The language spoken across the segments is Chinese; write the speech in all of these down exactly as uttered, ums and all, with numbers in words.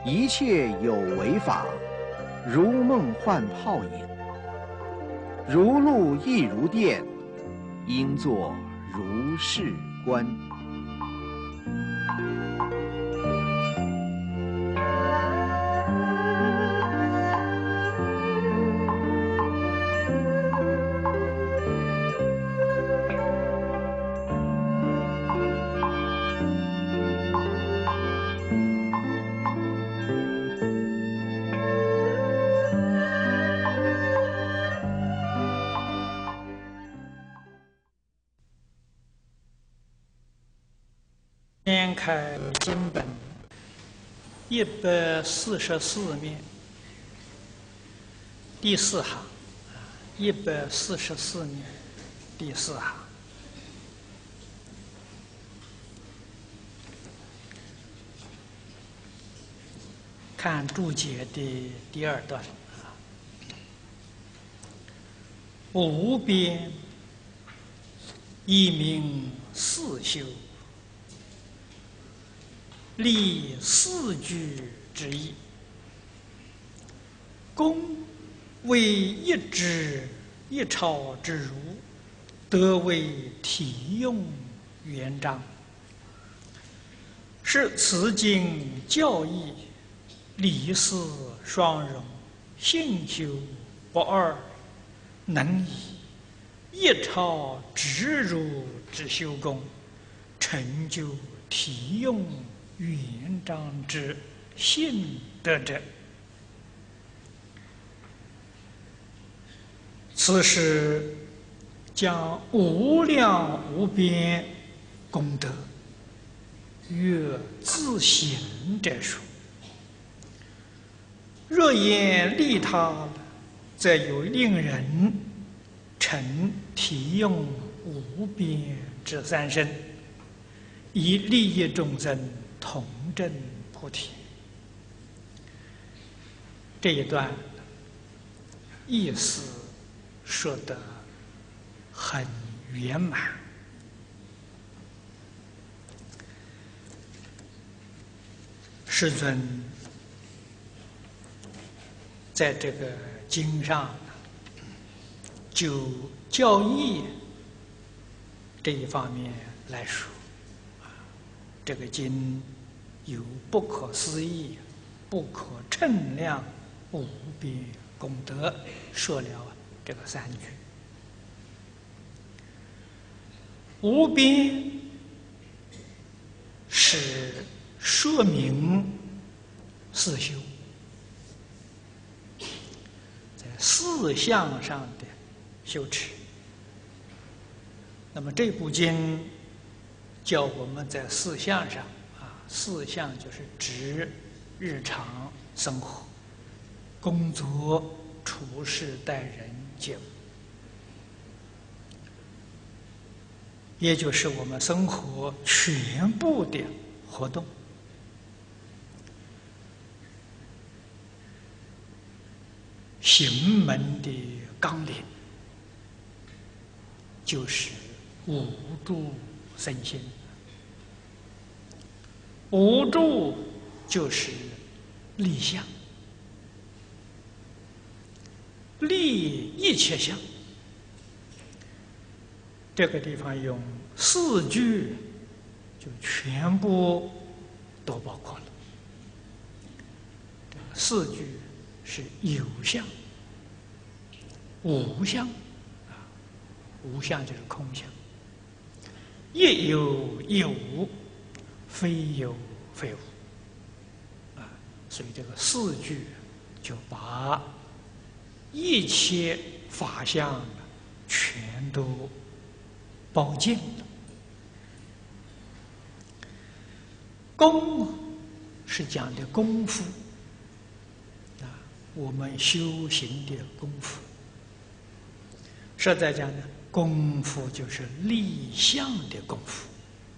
一切有为法，如梦幻泡影，如露亦如电，应作如是观。 掀开经本一百四十四面，第四行，一百四十四面，第四行。看注解的第二段，无边一名四修。立四句之意，公为一指一抄之如，得为体用圆章。是此经教义理事双融，性修不二，能以一抄直如之修功，成就体用圆章之信德者，此是将无量无边功德越自行者说。若言利他，则有令人成体用无边之三身，以利益众生同证菩提。这一段意思说得很圆满。世尊在这个经上就教义这一方面来说，这个经有不可思议、不可称量无边功德，说了这个三句。无边是说明四修，在四相上的修持。那么这部经叫我们在四相上啊，四相就是指日常生活、工作、处事、待人接物，也就是我们生活全部的活动。行门的纲领就是无住身心，无住就是立相，立一切相。这个地方用四句就全部都包括了。四句是有相、无相，啊，无相就是空相，亦有亦无，非有非无，啊，所以这个四句就把一切法相全都包尽了。功是讲的功夫。我们修行的功夫，实在讲呢，功夫就是立相的功夫，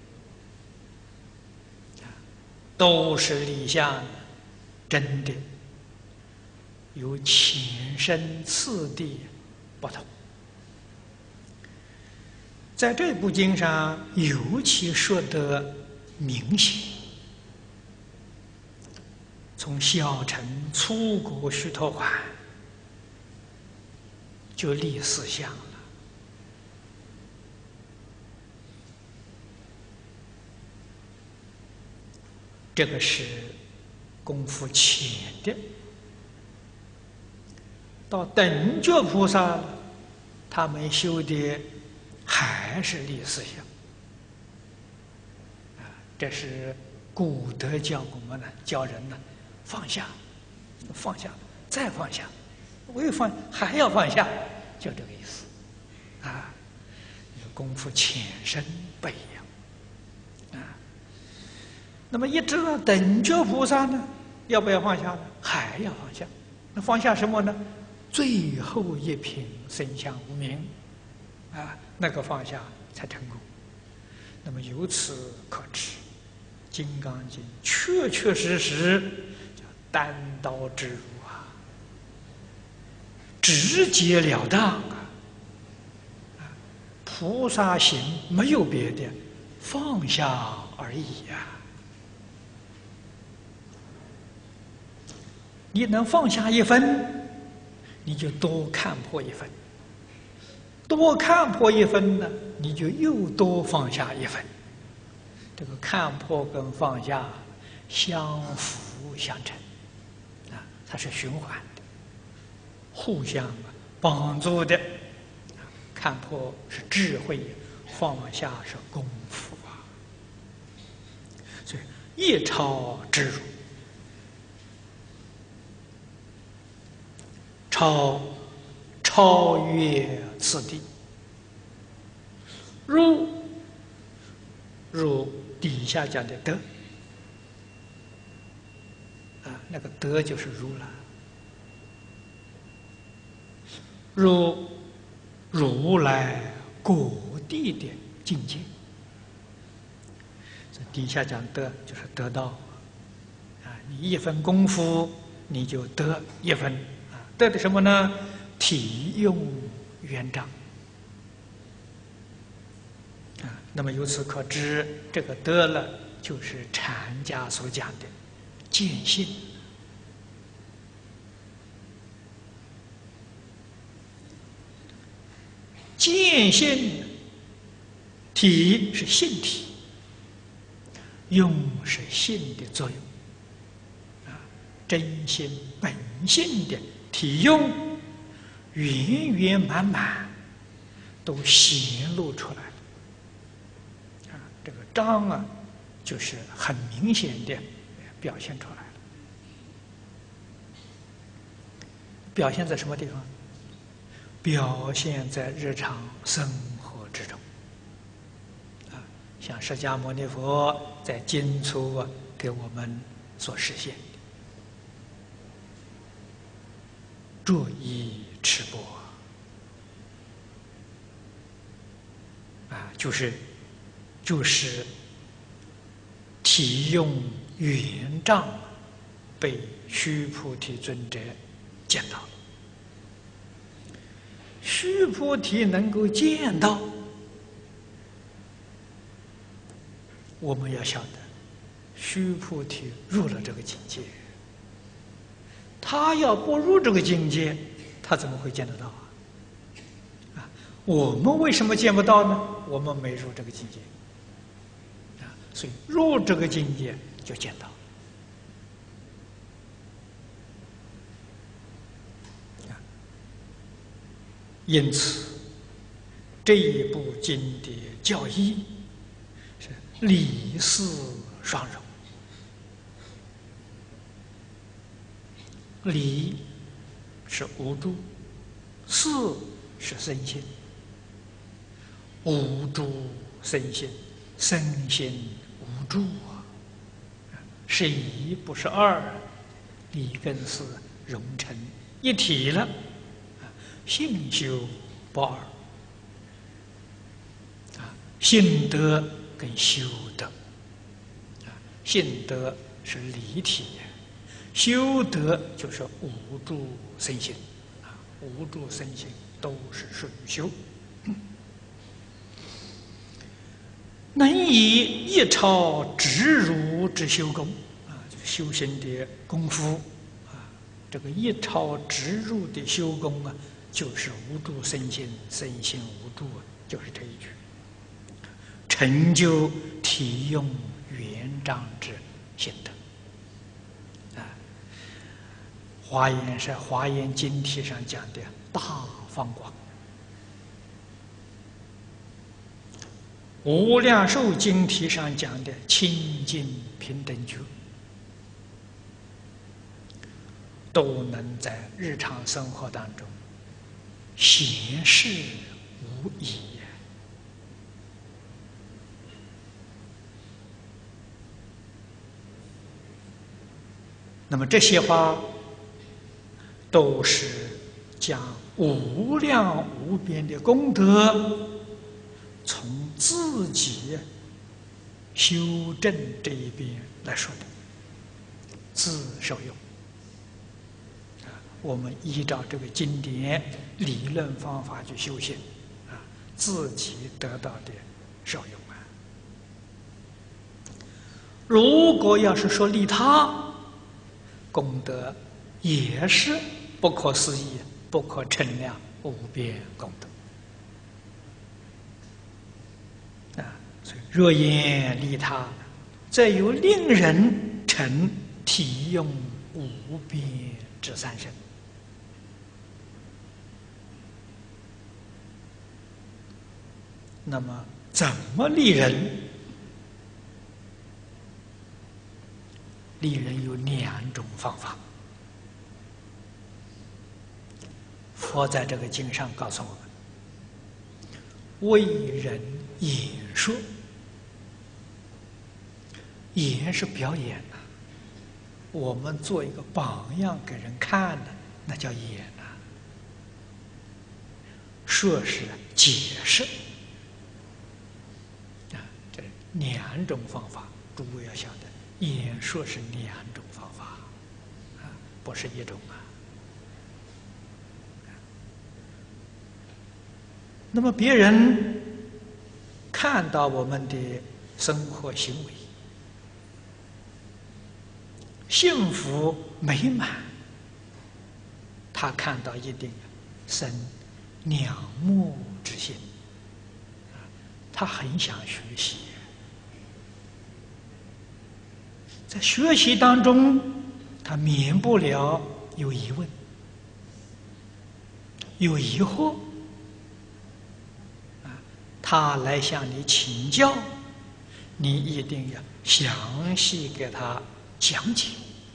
都是立相，真的有前生次第不同。在这部经上尤其说得明显。 从小乘出国须陀洹就立四相了。这个是功夫浅的。到等觉菩萨了，他们修的还是立四相。啊，这是古德教我们呢，教人呢放下，放下，再放下，未放还要放下，就这个意思。啊，功夫浅深不一样。啊，那么一直到等觉菩萨呢，要不要放下呢？还要放下。那放下什么呢？最后一品生相无明，啊，那个放下才成功。那么由此可知，《金刚经》确确实实叫单刀直入啊，直截了当啊！菩萨行没有别的，放下而已呀、啊。你能放下一分，你就多看破一分；多看破一分呢，你就又多放下一分。这个看破跟放下相辅相成，啊，它是循环的，互相帮助的。看破是智慧，放下是功夫啊。所以一超直入。超超越此地，入入底下讲的德啊，那个德就是如了，入如来果地的境界。这底下讲德就是得到啊，你一分功夫你就得一分。得的什么呢？体用圆彰啊。那么由此可知，这个得了就是禅家所讲的见性。见性体是性体，用是性的作用啊，真心本性的体用圆圆满满都显露出来了啊！这个彰啊，就是很明显的表现出来了。表现在什么地方？表现在日常生活之中啊，像释迦牟尼佛在经初啊给我们所实现。着衣持钵啊，就是就是体用圆彰被须菩提尊者见到了。须菩提能够见到，我们要晓得，须菩提入了这个境界。他要不入这个境界，他怎么会见得到啊？啊，我们为什么见不到呢？我们没入这个境界啊，所以入这个境界就见到。啊，因此这一部经的教义是理事双融。理是无住，事是身心。无住身心，身心无住啊，是一不是二，理跟事融成一体了，性修不二啊，性德跟修德啊，性德是离体。修德就是无住身心，啊，无住身心都是属于修。能以一超直入之修功，啊， 修行的功夫啊，这个一超直入的修功啊，就是无住身心，身心无住啊，就是这一句。成就体用圆彰之心得啊。华严是《华严经题》上讲的大放光，《无量寿经题》上讲的清净平等觉，都能在日常生活当中显示无疑。那么这些话都是将无量无边的功德从自己修正这一边来说的，自受用。我们依照这个经典理论方法去修行，啊，自己得到的受用啊。如果要是说利他，功德也是不可思议、不可称量、无边功德啊！所以若言利他，则有令人成体用无边之三身。那么，怎么利人？利人有两种方法。佛在这个经上告诉我们：为人演说，演是表演呐、啊，我们做一个榜样给人看的，那叫演呐、啊。说是解释啊，这两种方法，诸位要晓得。演说是两种方法，啊，不是一种啊。那么别人看到我们的生活行为幸福美满，他看到一定生仰慕之心，他很想学习。在学习当中，他免不了有疑问、有疑惑，啊，他来向你请教，你一定要详细给他讲解。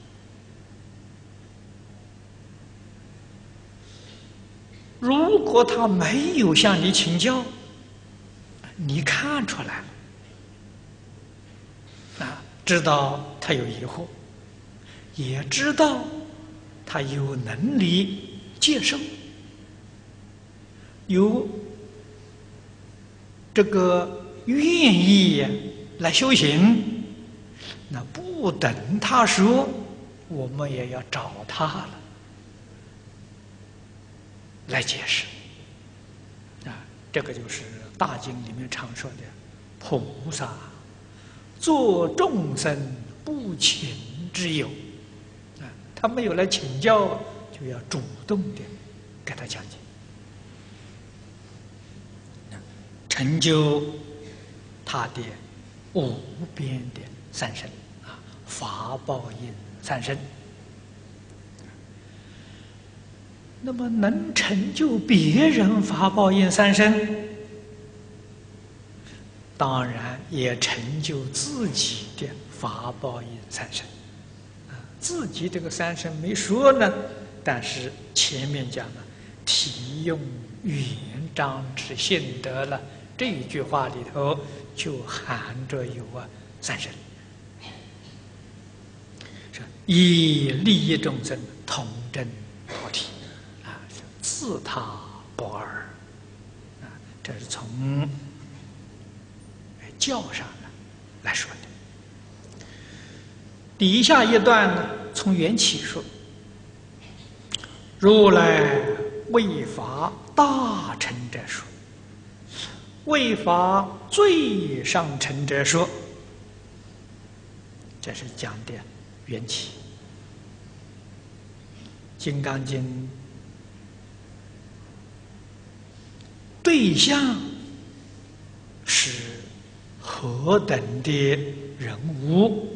如果他没有向你请教，你看出来了，啊，知道他有疑惑，也知道他有能力接受，有这个愿意来修行，那不等他说，我们也要找他了来解释啊。这个就是大经里面常说的菩萨作众生不请之友啊，他没有来请教，就要主动的给他讲解，成就他的无边的三身啊，法报应三身。那么能成就别人法报应三身，当然也成就自己的法报应三身啊。自己这个三身没说呢，但是前面讲了体用圆彰之性德了，这一句话里头就含着有啊三身，是以利益众生，同证菩提啊，自他不二啊，这是从教上呢来说的。底下一段呢，从缘起说，如来为法大成者说，为法最上乘者说，这是讲的缘起。《金刚经》对象是何等的人物？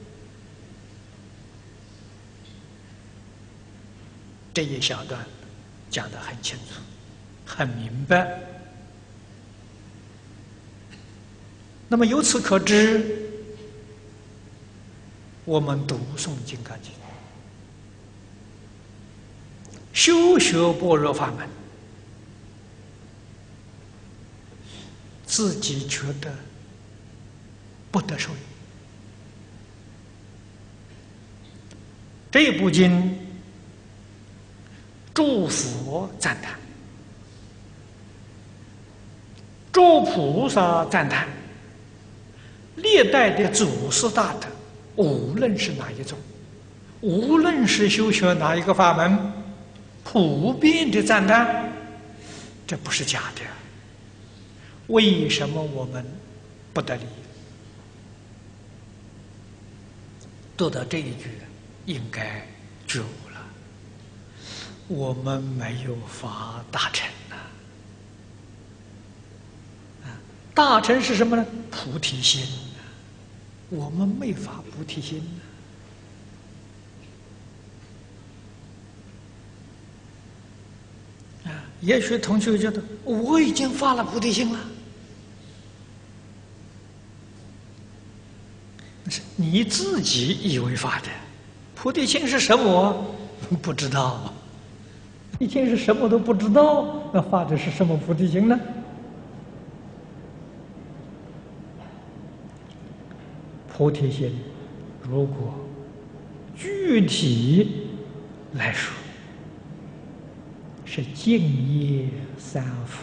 这一小段讲得很清楚，很明白。那么由此可知，我们读诵《金刚经》，修学般若法门，自己觉得不得受益。这部经诸佛赞叹，诸菩萨赞叹，历代的祖师大德，无论是哪一种，无论是修学哪一个法门，普遍的赞叹，这不是假的。为什么我们不得利？读到这一句，应该觉悟了。我们没有发大乘呐、啊！大乘是什么呢？菩提心。我们没发菩提心呢。啊，也许同学觉得我已经发了菩提心了，那是你自己以为发的。菩提心是什么？不知道。菩提心是什么都不知道，那发的是什么菩提心呢？菩提心，如果具体来说，是净业三福。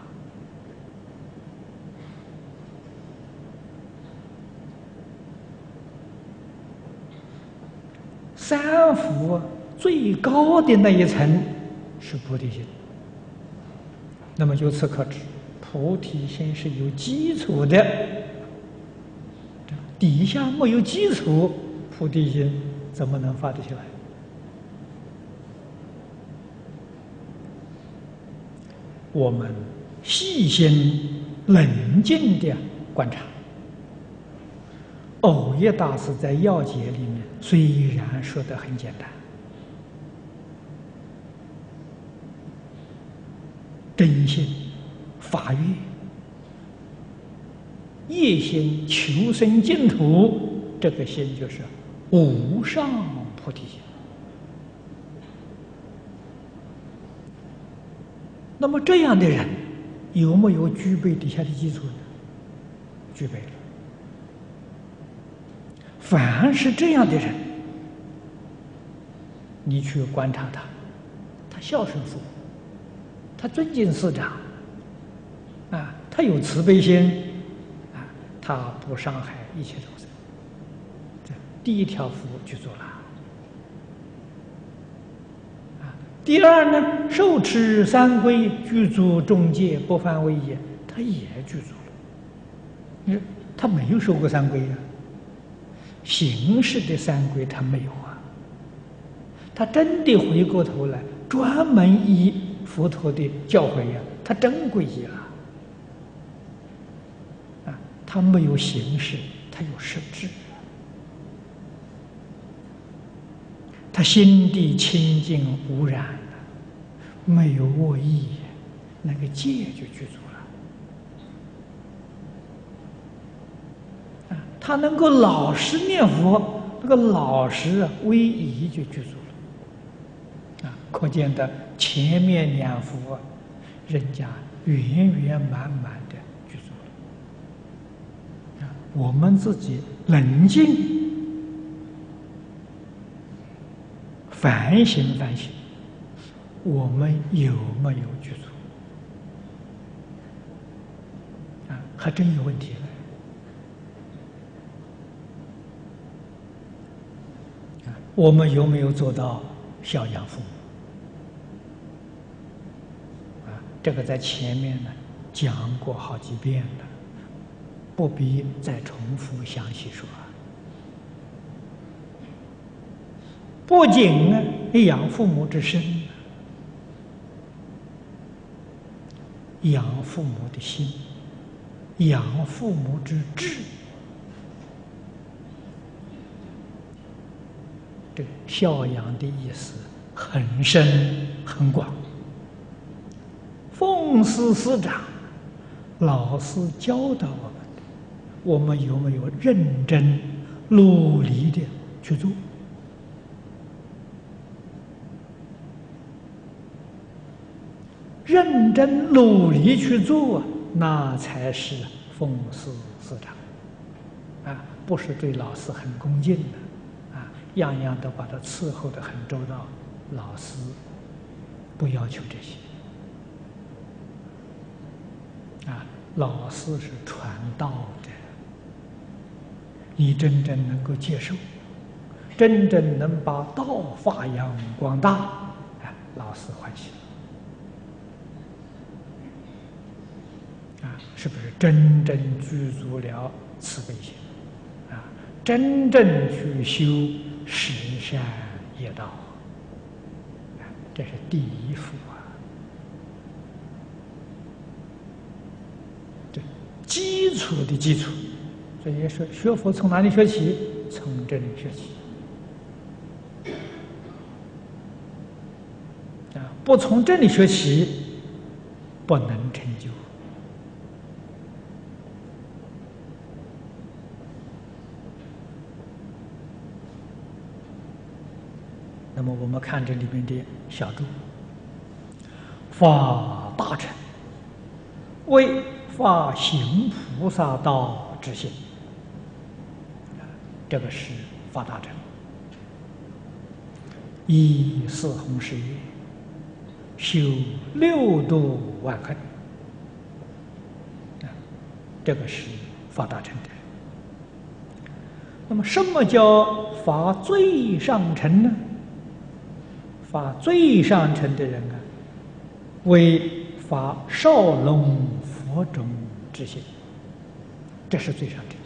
三福最高的那一层是菩提心。那么由此可知，菩提心是有基础的。底下没有基础，菩提心怎么能发得起来？我们细心冷静地观察。藕益大师在要解里面虽然说得很简单，真心发愿，一心求生净土，这个心就是无上菩提心。那么这样的人有没有具备底下的基础呢？具备了。凡是这样的人，你去观察他，他孝顺父母，他尊敬师长，啊，他有慈悲心。他不伤害一切众生，这第一条福具足了。啊，第二呢，受持三规，具足众戒，不犯威仪，他也具足了。你说他没有受过三规啊？形式的三规他没有啊。他真的回过头来，专门依佛陀的教诲呀，他真皈依了。他没有形式，他有实质。他心地清净无染，没有恶意，那个戒就具足了。啊，他能够老实念佛，那个老实啊，威仪就具足了。啊，可见的前面两幅啊，人家圆圆满满的。我们自己冷静反省反省，我们有没有具足？啊，还真有问题了。啊，我们有没有做到孝养父母？啊，这个在前面呢讲过好几遍了。不必再重复详细说。 不仅呢养父母之身，养父母的心，养父母之志。这孝养的意思很深很广。奉师师长，老师教导我们的，我们有没有认真努力的去做？认真努力去做，那才是奉师师长啊！不是对老师很恭敬的啊，样样都把他伺候得很周到。老师不要求这些啊，老师是传道的，你真正能够接受，真正能把道发扬光大，啊，老师欢喜。是不是真正具足了慈悲心啊？真正去修十善业道，这是第一步啊！这基础的基础。所以说，学佛从哪里学起？从这里学起啊！不从这里学起，不能成就。那么我们看这里面的小注：发大乘，为发行菩萨道之心。这个是发大乘。依四弘誓愿，修六度万恨。这个是发大乘的。那么什么叫发最上乘呢？发最上乘的人啊，为发少龙佛种之心，这是最上乘。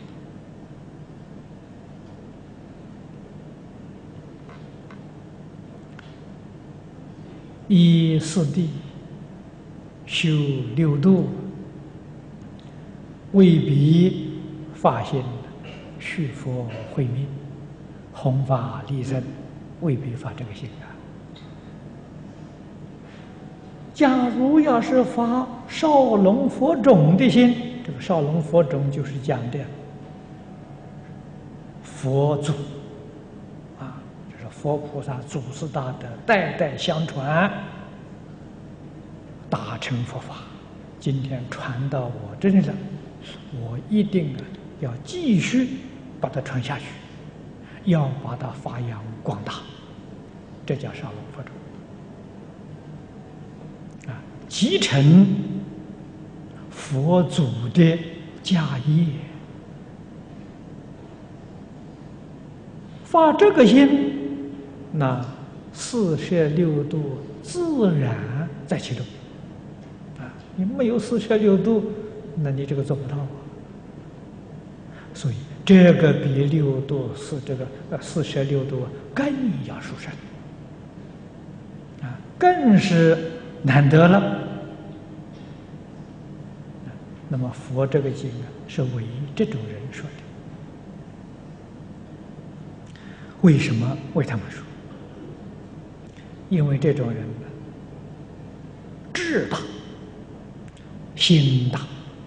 依四谛修六度，为彼发心续佛慧命，弘法利生，为彼发这个心啊。假如要是发少龙佛种的心，这个少龙佛种就是讲的佛祖啊，就是佛菩萨祖师大德代代相传，大乘佛法，今天传到我这里了，我一定啊要继续把它传下去，要把它发扬光大，这叫少龙佛种。继承佛祖的家业，发这个心，那四摄六度自然在其中啊！你没有四摄六度，那你这个做不到啊。所以这个比六度是这个呃四摄六度更要殊胜啊，更是难得了。那么佛这个经啊，是为这种人说的。为什么为他们说？因为这种人呢，志大，心大。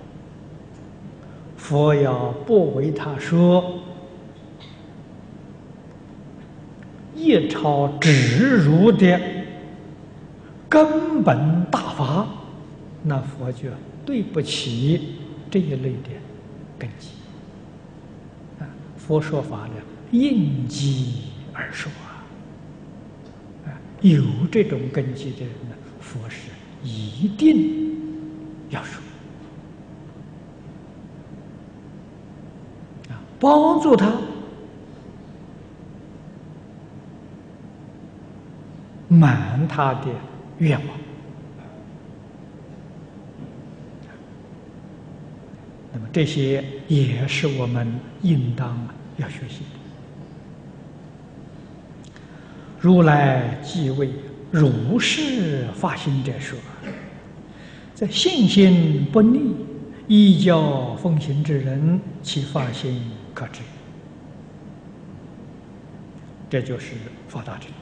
佛要不为他说一超直入的根本大法，那佛就对不起这一类的根基啊！佛说法呢，应机而说啊！有这种根基的人呢，佛是一定要说啊，帮助他满他的愿望。那么这些也是我们应当要学习的。 如来即为如是发心者说，在信心不逆、依教奉行之人，其发心可知。这就是发大乘。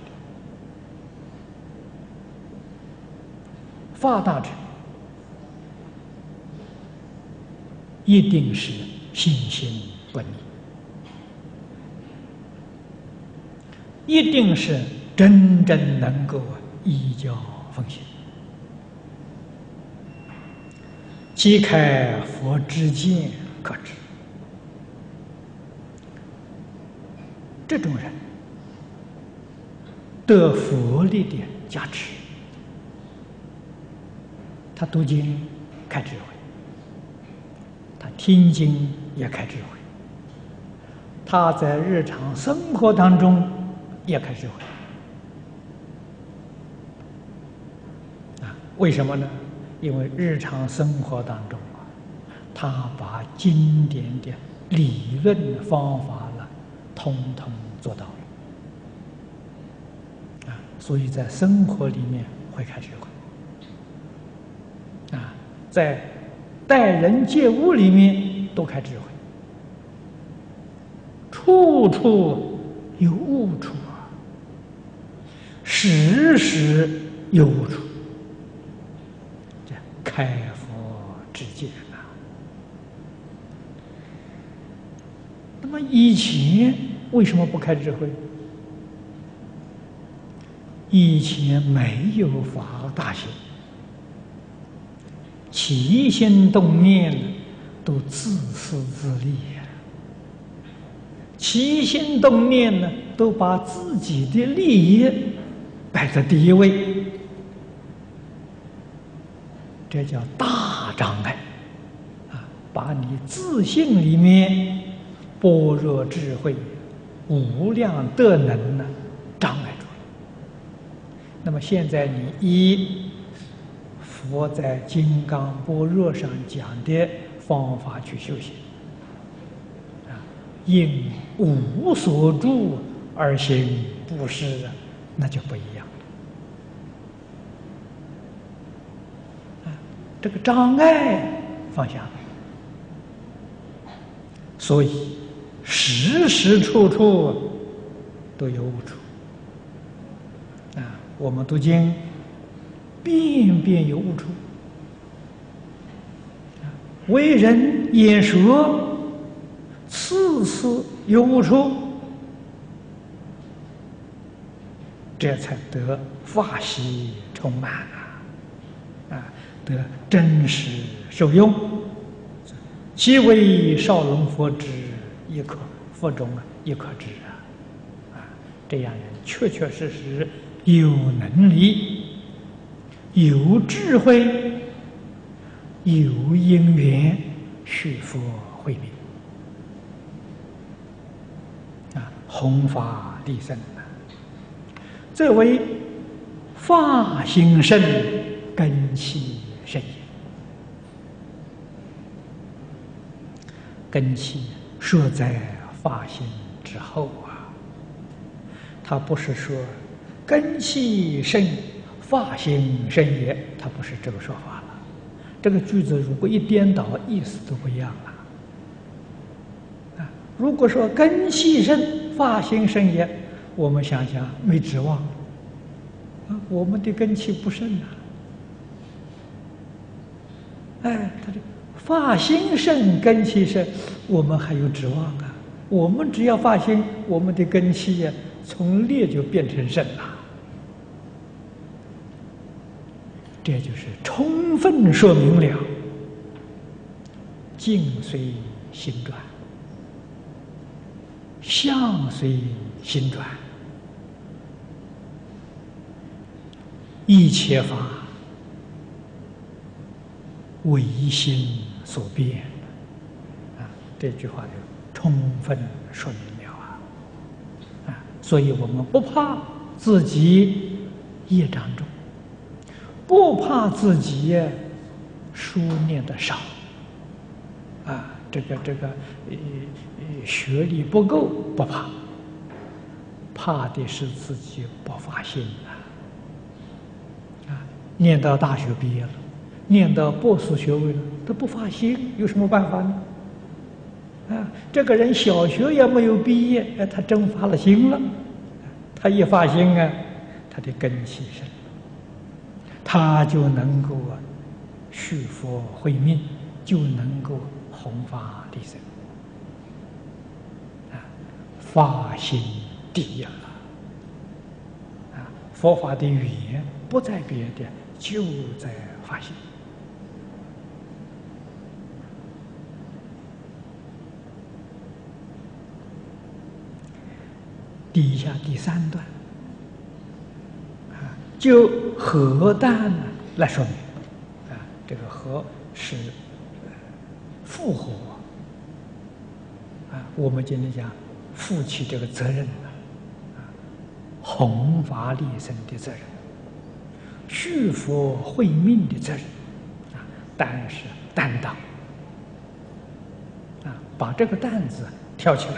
发大乘一定是信心不逆，一定是真正能够依教奉行，即开佛之见可知。这种人得佛力的加持，他读经开智慧，他听经也开智慧，他在日常生活当中也开智慧。啊，为什么呢？因为日常生活当中啊，他把经典的理论方法呢，通通做到了。啊，所以在生活里面会开智慧。啊，在待人接物里面都开智慧，处处有悟处啊，时时有悟处，这开佛之见啊。那么以前为什么不开智慧？以前没有发大心，起心动念都自私自利呀，起心动念呢，都把自己的利益摆在第一位，这叫大障碍啊！把你自信里面般若智慧、无量德能呢障碍住了。那么现在你依佛在《金刚般若》上讲的方法去修行，啊，应无所住而行布施，那就不一样了。啊，这个障碍放下了，所以时时处处都有悟处。啊，我们读经，遍遍有悟处，为人演说，次次有悟处，这才得法喜充满啊！啊，得真实受用，其为少龙佛之一可，佛中啊一可知啊！啊，这样人确确实实有能力。有智慧，有因缘，续佛慧命啊，弘法利生啊，这为发心圣，根器圣也。根器说在发心之后啊，他不是说根器圣。发心圣也，它不是这个说法了。这个句子如果一颠倒，意思都不一样了。啊，如果说根器圣、发心圣也，我们想想没指望。啊，我们的根器不圣啊。哎，他的发心圣、根器圣，我们还有指望啊。我们只要发心，我们的根器呀，从劣就变成圣了。这就是充分说明了境随心转，相随心转，一切法唯心所变啊！这句话就充分说明了啊！啊，所以我们不怕自己业障重。不怕自己书念的少，啊，这个这个呃呃学历不够不怕， 怕的是自己不发心啊！啊，念到大学毕业了，念到博士学位了，他不发心，有什么办法呢？啊，这个人小学也没有毕业，哎，他真发了心了，他一发心啊，他的根气深，他就能够啊续佛慧命，就能够弘法利生。啊，发心第一了。啊，佛法的语言不在别的，就在发心。底下第三段啊，就核弹呢来说明啊，这个核是复活啊，我们今天讲负起这个责任啊，弘法利生的责任，续佛慧命的责任啊，担是担当啊，把这个担子挑起来。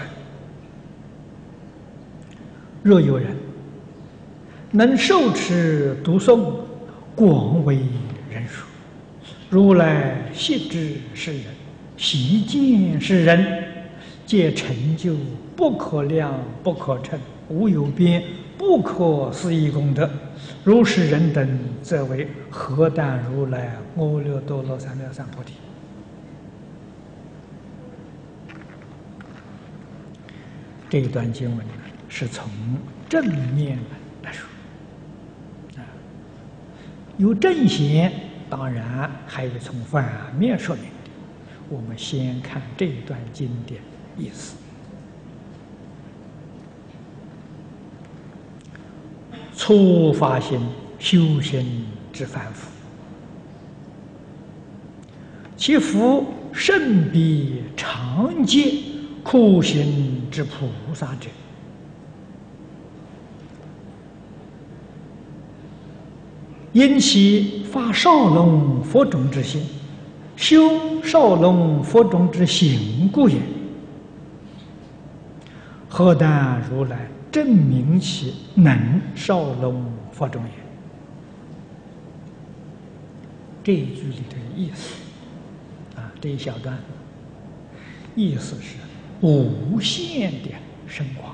若有人能受持读诵，广为人说，如来悉知是人，悉见是人，皆成就不可量不可称、无有边、不可思议功德。如是人等，则为何但如来阿耨多罗三藐三菩提。这一段经文呢，是从正面来说啊，有正贤，当然还有从反面说明的。我们先看这一段经的意思。初发心修行之凡夫，其福甚比常劫苦行之菩萨者。因其发少龙佛种之心，修少龙佛种之行故也。何但如来证明其能少龙佛种也。这一句里的意思啊，这一小段意思是无限的深广，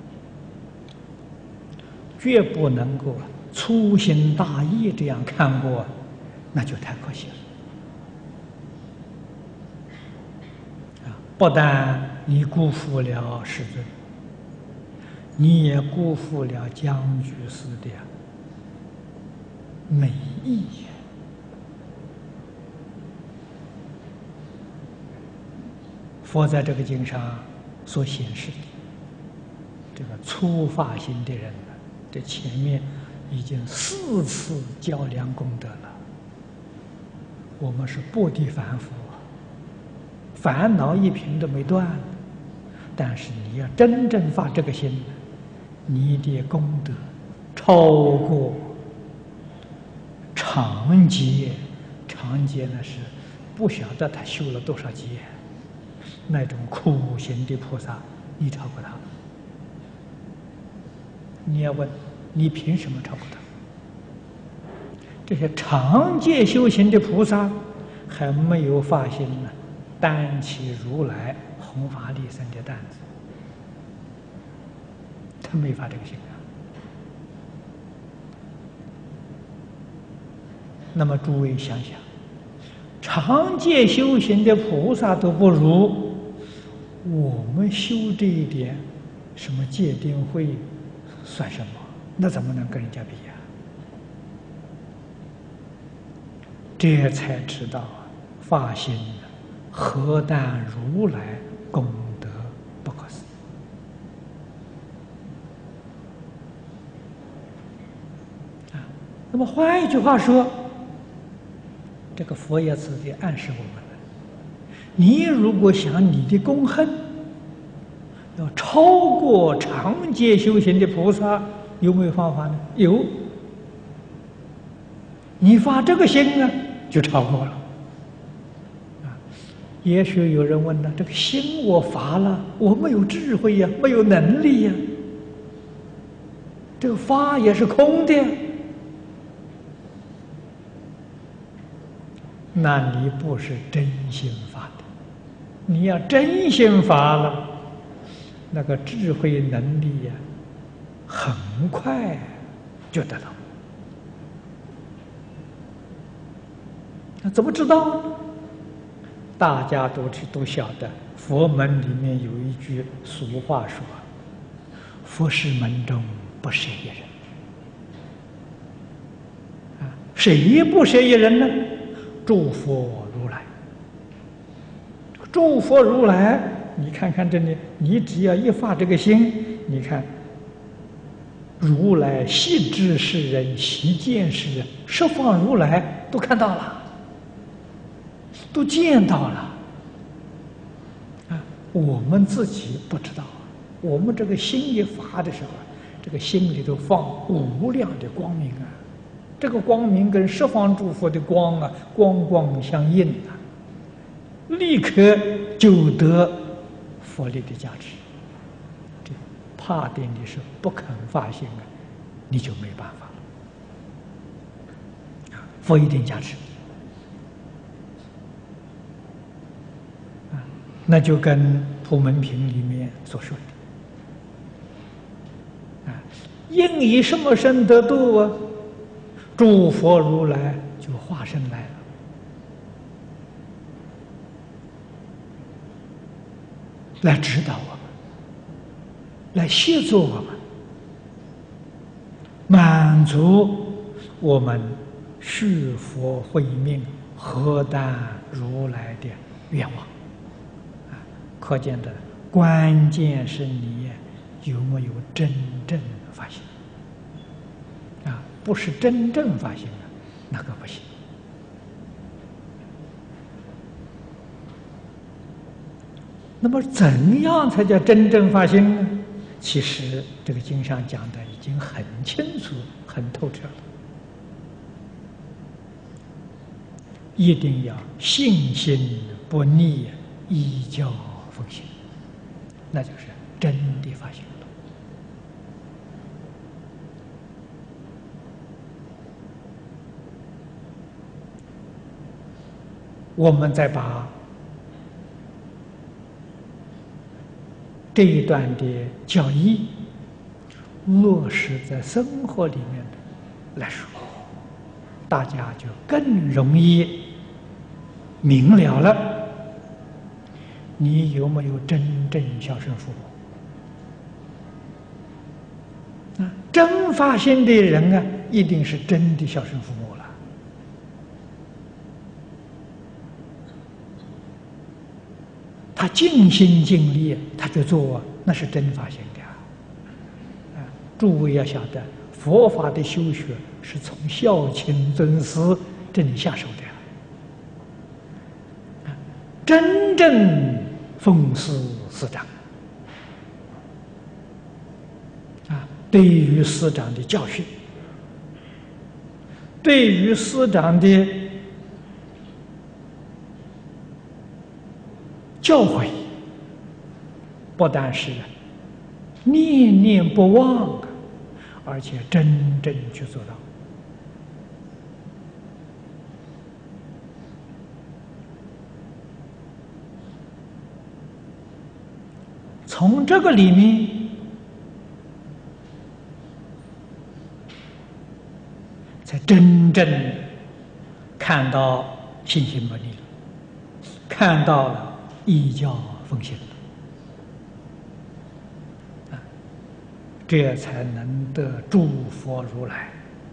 绝不能够粗心大意这样看过，那就太可惜了。啊，不但你辜负了世尊，你也辜负了江居士的美意。佛在这个经上所显示的这个初发心的人呢，这前面已经四次较量功德了。我们是薄地凡夫啊，烦恼一品都没断，但是你要真正发这个心，你的功德超过长劫。长劫呢是不晓得他修了多少劫，那种苦行的菩萨，你超过他。你要问，你凭什么超过他？这些长劫修行的菩萨还没有发心呢，担起如来弘法利生的担子，他没发这个心啊。那么诸位想想，长劫修行的菩萨都不如，我们修这一点什么戒定慧算什么？那怎么能跟人家比呀？这才知道啊，发心何但如来功德不可思议啊！那么换一句话说，这个佛爷慈地暗示我们了：你如果想你的功恨要超过长劫修行的菩萨，有没有方法呢？有。你发这个心啊，就超过了。啊，也许有人问了：这个心我发了，我没有智慧呀、啊，没有能力呀、啊。 这个发也是空的，那你不是真心发的。你要真心发了，那个智慧能力呀、很快就得到。那怎么知道呢？大家都知都晓得，佛门里面有一句俗话说：“佛事门中不舍一人。”啊，谁不舍一人呢？诸佛如来。诸佛如来，你看看这里，你只要一发这个心，你看，如来悉知世人，悉见世人，十方如来都看到了，都见到了。啊，我们自己不知道，我们这个心一发的时候，这个心里头放无量的光明啊，这个光明跟十方诸佛的光啊，光光相应啊。立刻就得佛力的加持。这怕的你是不肯发心啊，你就没办法了。佛一定加持。啊，那就跟《普门品》里面所说的，啊，应以什么身得度啊？诸佛如来就化身来了。来指导我们，来协助我们，满足我们续佛慧命、何担如来的愿望。啊，可见的关键是你有没有真正发心。啊，不是真正发心啊，那个不行。那么怎样才叫真正发心呢？其实这个经上讲的已经很清楚、很透彻了。一定要信心不逆，依教奉行，那就是真的发心了。我们再把这一段的教义落实在生活里面的来说，大家就更容易明了了。你有没有真正孝顺父母？啊，真发心的人啊，一定是真的孝顺父母了。他尽心尽力，他就做，那是真发心的啊！诸位要晓得，佛法的修学是从孝亲尊师这里下手的啊，真正奉师师长啊，对于师长的教训，对于师长的教诲，不但是念念不忘，而且真正去做到。从这个里面，才真正看到信心不逆了，看到了依教奉行了，啊，这才能得诸佛如来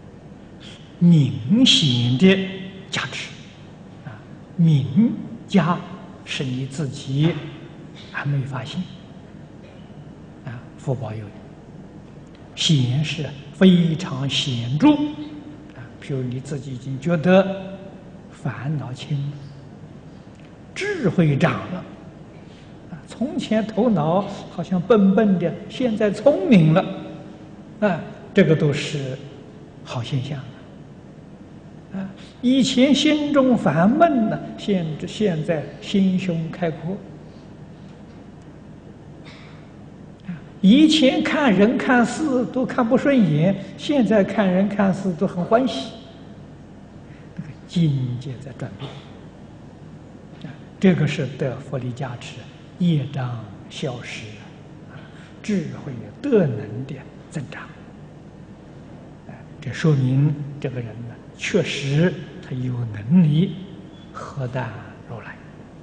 明显的加持。啊，明加是你自己还没发现，啊，福报有余；显是非常显著，啊，譬如你自己已经觉得烦恼轻了，智慧长了，啊，从前头脑好像笨笨的，现在聪明了，啊，这个都是好现象啊！以前心中烦闷呢，现现在心胸开阔，啊， 以前看人看事都看不顺眼，现在看人看事都很欢喜。那个境界在转变，啊，这个是得佛力加持，业障消失，啊，智慧德能的增长。啊，这说明这个人呢，确实他有能力何但如来。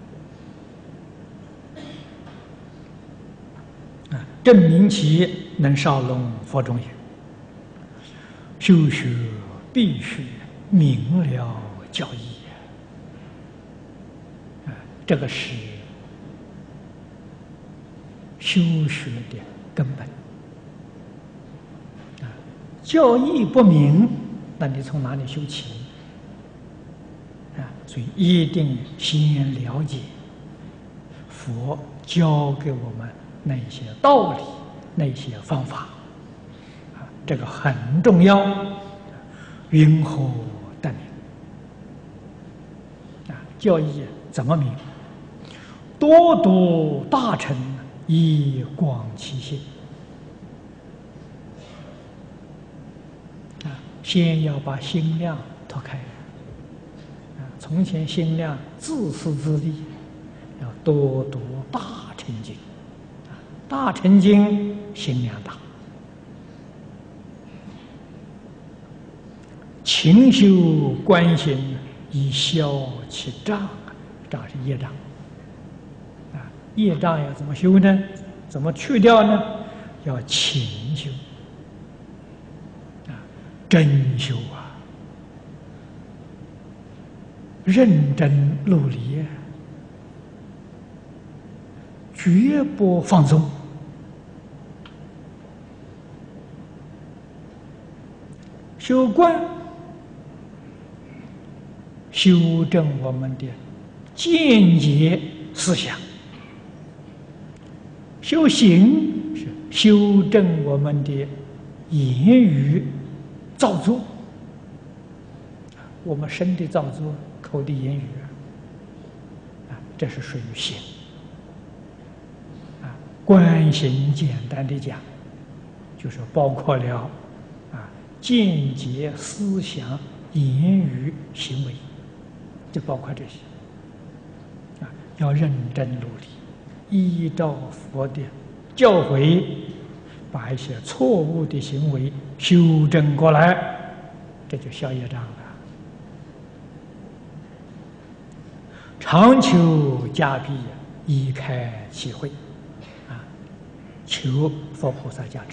啊，证明其能少龙佛中也。修学必须明了教义，啊，这个是修学的根本。啊，教义不明，那你从哪里修起？啊，所以一定先了解佛教给我们那些道理，那些方法，啊，这个很重要。云何得明？啊，教义怎么明？多读大乘，以广其心。啊，先要把心量拓开。啊，从前心量自私自利，要多读大乘经。大乘经心量大，勤修观心，以消其障。障是业障，啊，业障要怎么修呢？怎么去掉呢？要勤修，啊，真修啊，认真努力，绝不放松。修观，修正我们的见解思想；修行是修正我们的言语造作。我们身的造作，口的言语啊，这是属于行。啊，观行简单的讲，就是包括了见解、思想、言语、行为，就包括这些。啊，要认真努力，依照佛的教诲，把一些错误的行为修正过来，这就消业障了。常求加庇，以开其慧。啊，求佛菩萨加持。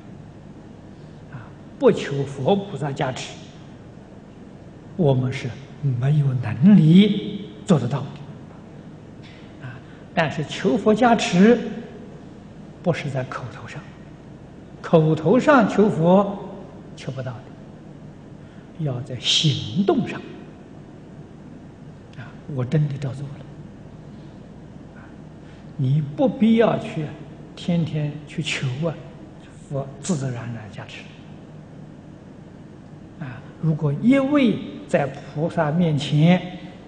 不求佛菩萨加持，我们是没有能力做得到的。啊，但是求佛加持，不是在口头上，口头上求佛求不到的，要在行动上。啊，我真的照做了。啊，你不必要去天天去求啊，佛自自然然加持。啊，如果一味在菩萨面前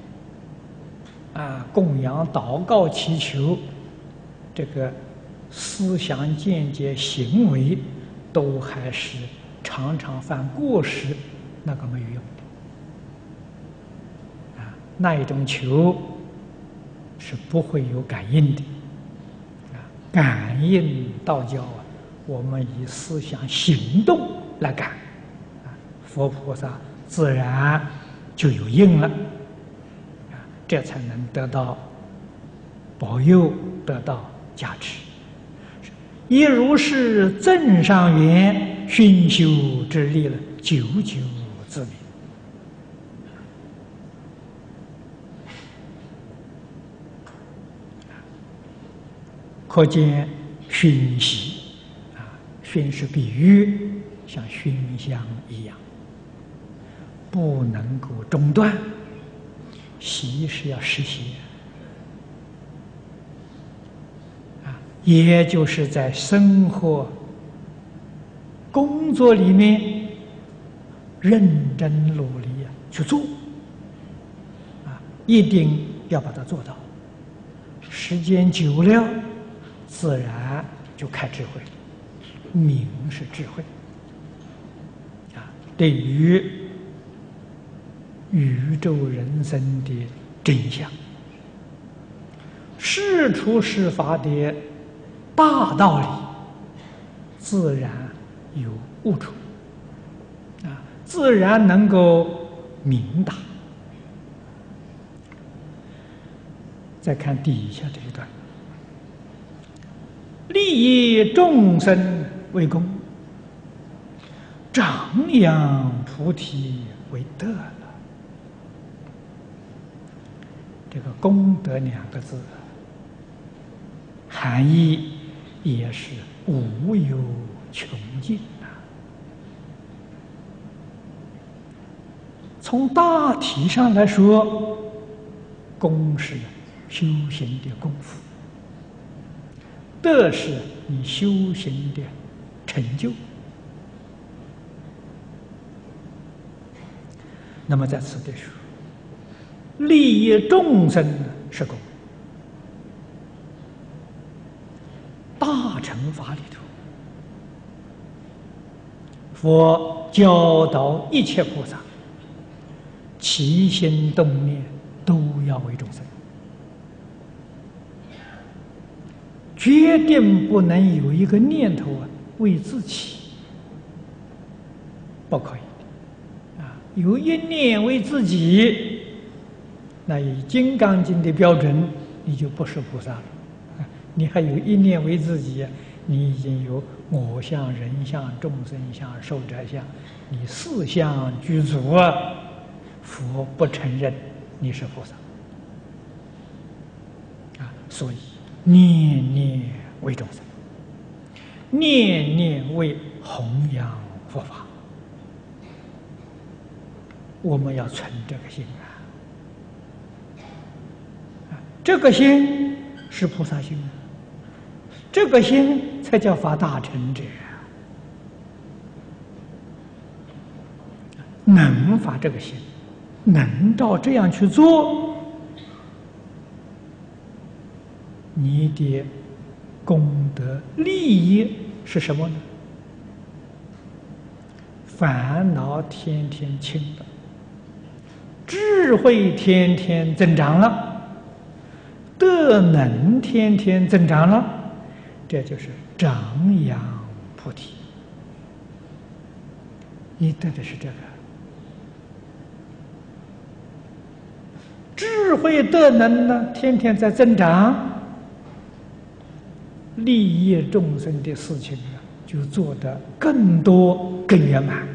啊供养、祷告、祈求，这个思想、见解、行为都还是常常犯过失，那个没有用的。啊，那一种求是不会有感应的。啊，感应道教啊，我们以思想行动来感。佛菩萨自然就有应了，啊，这才能得到保佑，得到加持。一如是增上缘，熏修之力了，久久自明。可见熏习啊，熏是比喻，像熏香一样。不能够中断，习是要实习啊，也就是在生活、工作里面认真努力啊去做啊，一定要把它做到。时间久了，自然就开智慧了。 明是智慧啊，对于宇宙人生的真相、事出事发的大道理，自然有悟处啊，自然能够明达。再看底下这一段：利益众生为功，长养菩提为德了。这个功德两个字，含义也是无有穷尽啊。从大体上来说，功是修行的功夫，德是你修行的成就。那么在此地说，利益众生是功。大乘法里头，佛教导一切菩萨，起心动念都要为众生，决定不能有一个念头啊为自己，不可以啊！有一念为自己，那以《金刚经》的标准，你就不是菩萨了。你还有一念为自己，你已经有我相、人相、众生相、寿者相，你四相具足啊！佛不承认你是菩萨啊！所以念念为众生，念念为弘扬佛法，我们要存这个心啊！这个心是菩萨心，这个心才叫发大乘者。能发这个心，能照这样去做，你的功德利益是什么呢？烦恼天天轻了，智慧天天增长了，德能天天增长了，这就是长养菩提。你得的是这个。智慧德能呢，天天在增长，利益众生的事情呢，就做得更多、更圆满。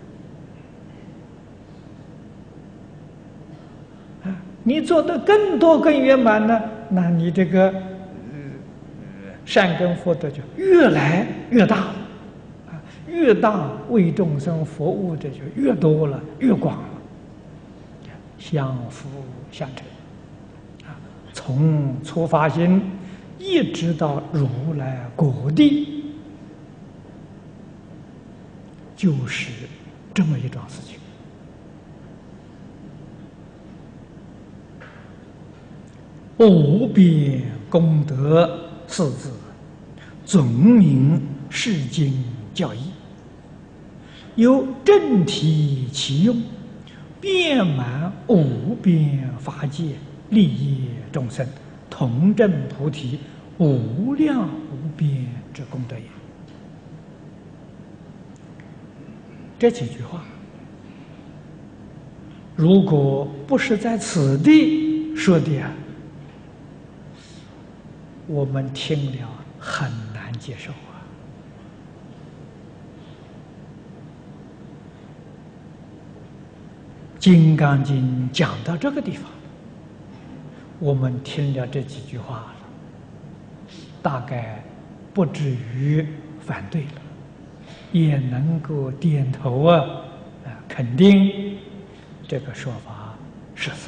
啊，你做得更多、更圆满呢，那你这个呃善根福德就越来越大了，啊，越大为众生服务的就越多了、越广了，相辅相成。啊，从初发心一直到如来果地，就是这么一桩事情。无边功德四字，总名世经教义，有正体其用，遍满无边法界，利益众生，同证菩提，无量无边之功德也。这几句话，如果不是在此地说的啊，我们听了很难接受啊。《金刚经》讲到这个地方，我们听了这几句话了，大概不至于反对了，也能够点头啊，啊，肯定这个说法是事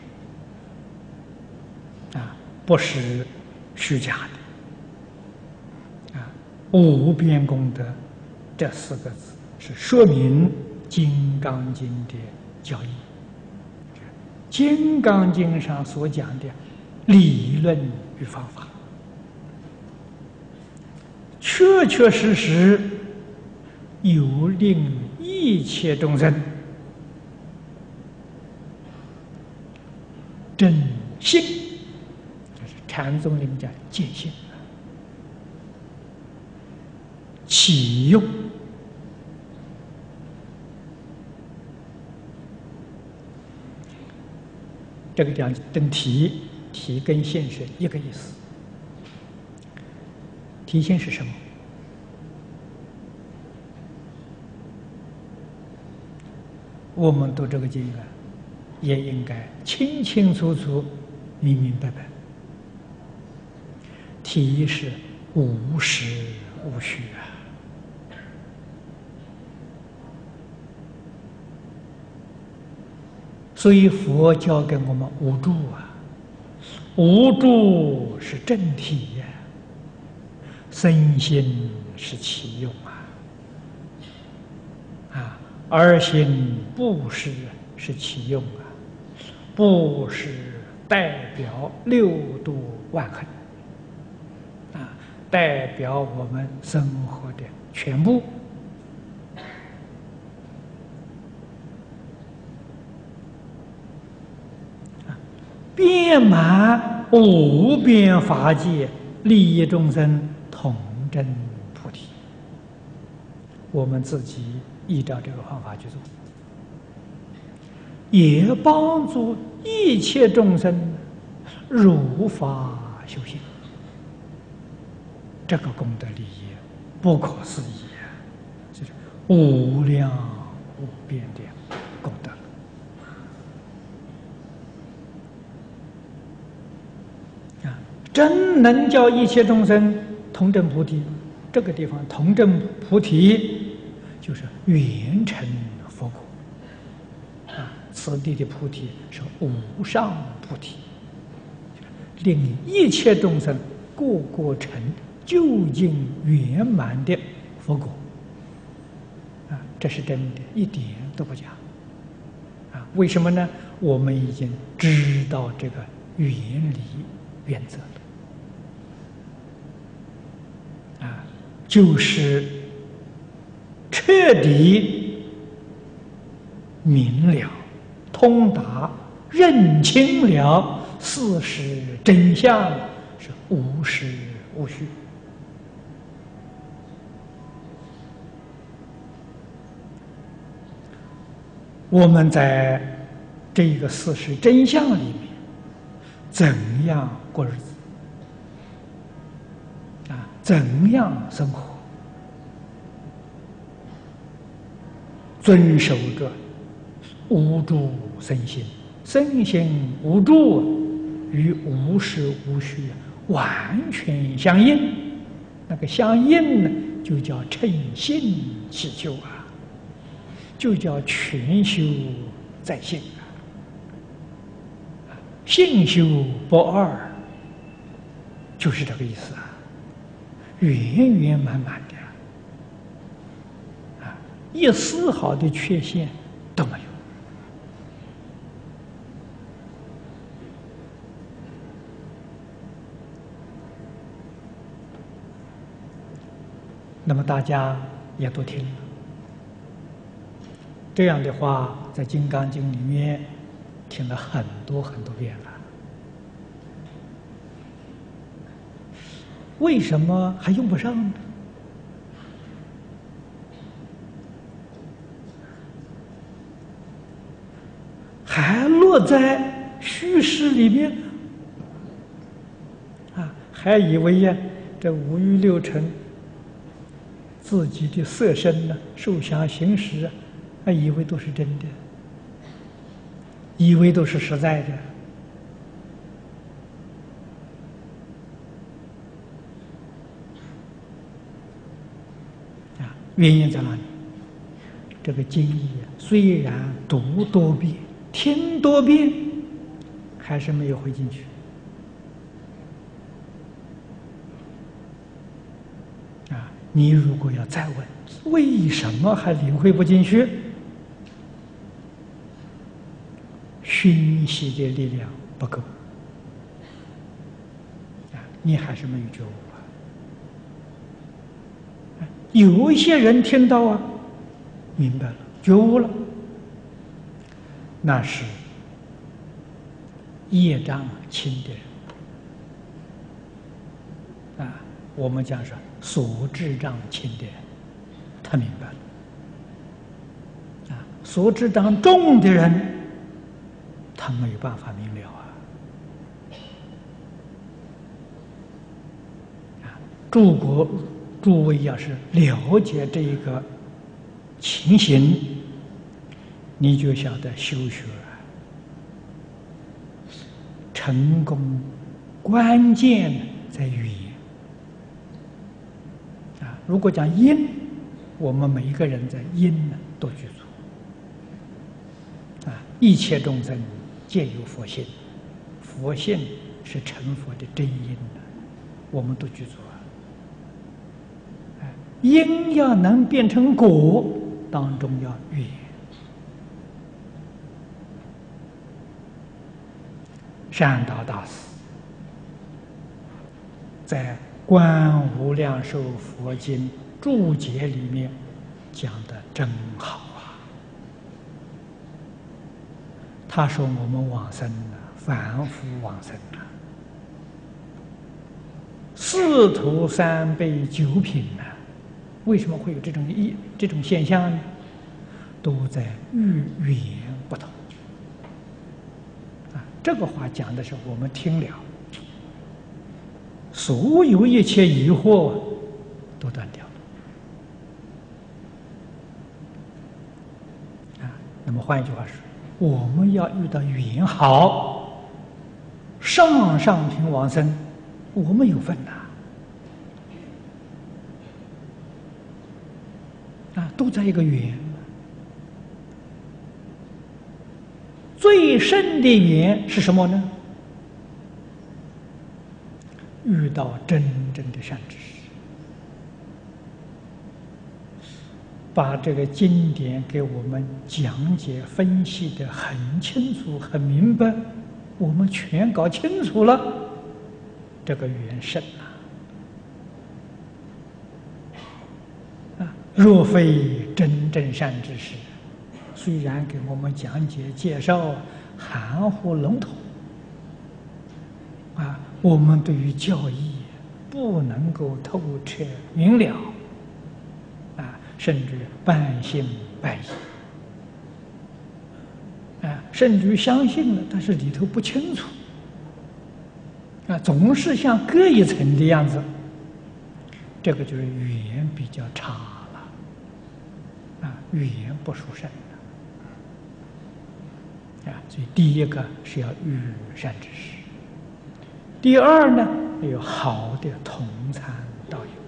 实，啊，不是虚假的，啊，无边功德这四个字是说明《金刚经》的教义，《金刚经》上所讲的理论与方法， 确确实实有令一切众生正信，这是禅宗里面讲见性，起用。这个讲正体，体跟性是一个意思。体性是什么？我们读这个经啊，也应该清清楚楚、明明白白。体是无实无虚啊。所以佛教给我们无住啊，无住是正体呀、啊，身心是其用啊，啊，而行布施是其用啊，布施代表六度万恒啊，代表我们生活的全部。遍满无边法界，利益众生，同证菩提。我们自己依照这个方法去做，也帮助一切众生如法修行。这个功德利益不可思议啊！这是无量无边的功德。真能叫一切众生同证菩提，这个地方同证菩提就是圆成佛果啊！此地的菩提是无上菩提，令一切众生个个成究竟圆满的佛果啊！这是真的，一点都不假啊！为什么呢？我们已经知道这个原理原则了。啊，就是彻底明了、通达、认清了事实真相，是无实无虚。我们在这个事实真相里面，怎样过日子？怎样生活？遵守着无住身心，身心无住与无实无虚完全相应。那个相应呢，就叫称性起修啊，就叫全修在性啊，性修不二，就是这个意思啊。圆圆满满的啊，一丝毫的缺陷都没有。那么大家也都听了，这样的话，在《金刚经》里面听了很多很多遍了。为什么还用不上呢？还落在虚实里面啊，还以为呀，这五欲六尘自己的色身呢、受想行识啊，还以为都是真的，以为都是实在的。原因在哪里？这个经义虽然读多遍、听多遍，还是没有会进去。啊，你如果要再问，为什么还领会不进去？熏习的力量不够。啊，你还是没有觉悟。 有一些人听到啊，明白了，觉悟了，那是业障轻的人啊。我们讲说所知障轻的人，他明白了啊。所知障重的人，他没有办法明了啊。啊，诸国诸位要是了解这一个情形，你就晓得修学成功关键在语言啊。如果讲因，我们每一个人在因呢都具足啊。一切众生皆有佛性，佛性是成佛的真因的，我们都具足啊。因要能变成果，当中要语言。善导大师在《观无量寿佛经》注解里面讲的真好啊。他说我们往生啊，凡夫往生啊，四徒三辈九品啊，为什么会有这种一这种现象呢？都在语语言不同啊。这个话讲的是我们听了，所有一切疑惑都断掉了啊。那么换一句话说，我们要遇到语言好、上上品往生，我们有份呐啊，都在一个缘。最深的缘是什么呢？遇到真正的善知识，把这个经典给我们讲解分析得很清楚很明白，我们全搞清楚了，这个缘深啊！啊，若非真正善知识，虽然给我们讲解介绍含糊笼统啊，我们对于教义不能够透彻明了啊，甚至半信半疑啊，甚至于相信了，但是里头不清楚啊，总是像隔一层的样子，这个就是语言比较差了啊，语言不殊胜啊。所以第一个是要遇善知识，第二呢，要有好的同参道友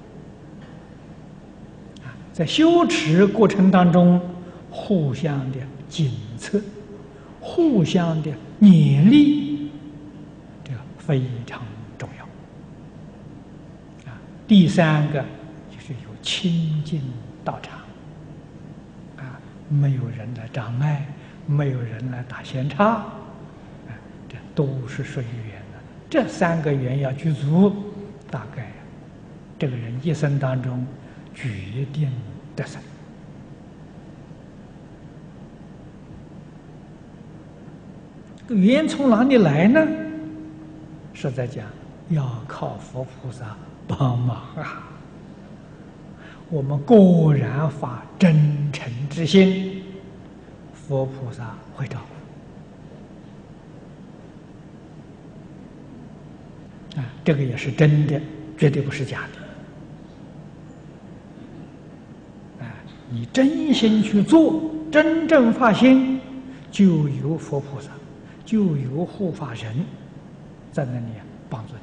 啊，在修持过程当中互相的检测，互相的勉励，这个非常重要啊。第三个就是有清净道场啊，没有人来障碍，没有人来打闲岔，啊，这都是属于缘的。这三个缘要具足，大概这个人一生当中决定得生。缘从哪里来呢？实在讲，要靠佛菩萨帮忙啊。我们果然发真诚之心，佛菩萨会照顾啊，这个也是真的，绝对不是假的啊。你真心去做，真正发心，就有佛菩萨，就有护法人在那里帮助你。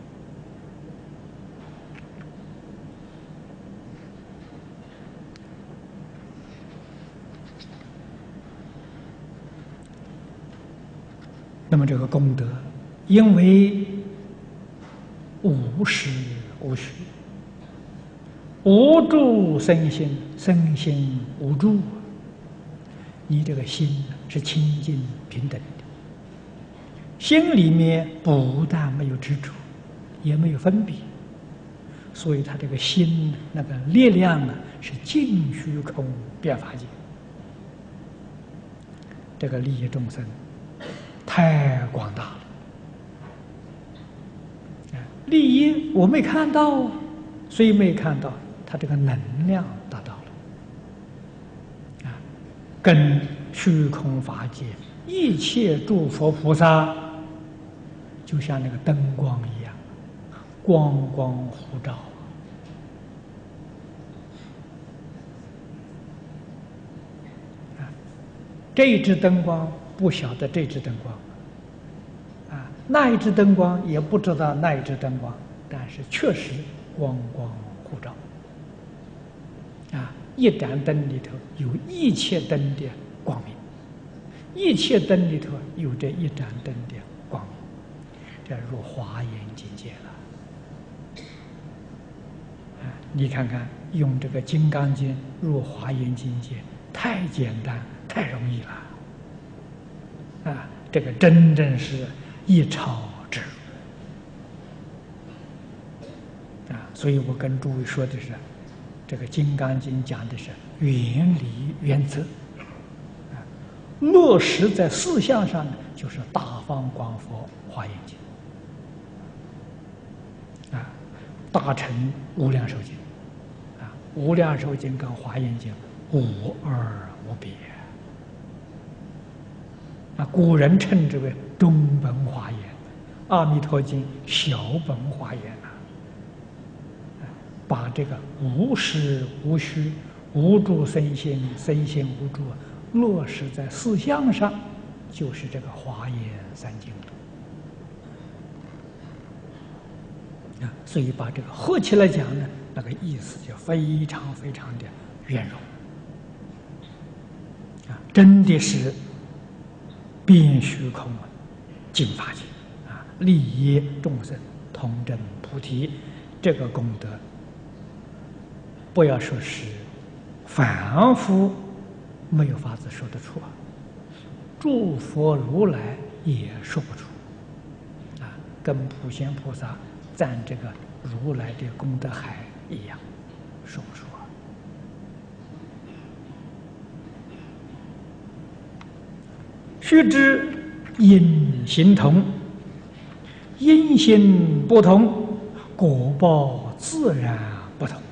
那么这个功德，因为无实无虚，无住身心，身心无住，你这个心是清净平等的，心里面不但没有执着，也没有分别， 所以他这个心那个力量呢，是尽虚空遍法界，这个利益众生太广大了。利益我没看到，所以没看到，他这个能量达到了，啊，跟虚空法界一切诸佛菩萨，就像那个灯光一样，光光互照。啊，这一支灯光不晓得这支灯光。那一支灯光也不知道那一支灯光，但是确实光光互照。啊，一盏灯里头有一切灯的光明，一切灯里头有这一盏灯的光明，这入华严境界了。啊，你看看用这个《金刚经》入华严境界，太简单，太容易了。啊，这个真正是一超之入啊！所以我跟诸位说的是，这个《金刚经》讲的是原理原则啊，落实在事项上呢，就是大方广佛华严经啊，大乘无量寿经啊，无量寿经跟华严经无二无别啊，古人称之为中本华严，阿弥陀经小本华严啊，把这个无实无虚、无住生心、生心无住落实在事项上，就是这个华严三经啊。所以把这个合起来讲呢，那个意思就非常非常的圆融啊，真的是遍虚空啊，尽法界啊，利益众生，同证菩提，这个功德，不要说是凡夫没有法子说得出啊，诸佛如来也说不出啊，跟普贤菩萨赞这个如来的功德海一样，说不出啊。须知因形同，因形不同，果报自然不同。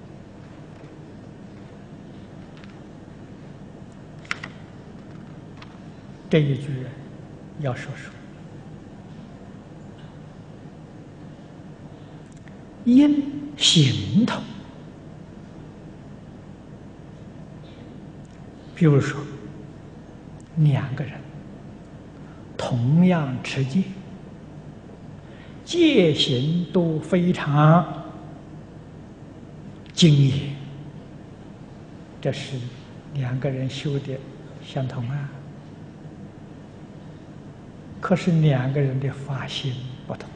这一句要说说，因形同。比如说，两个人同样持戒，戒行都非常精严，这是两个人修的相同啊。可是两个人的发心不同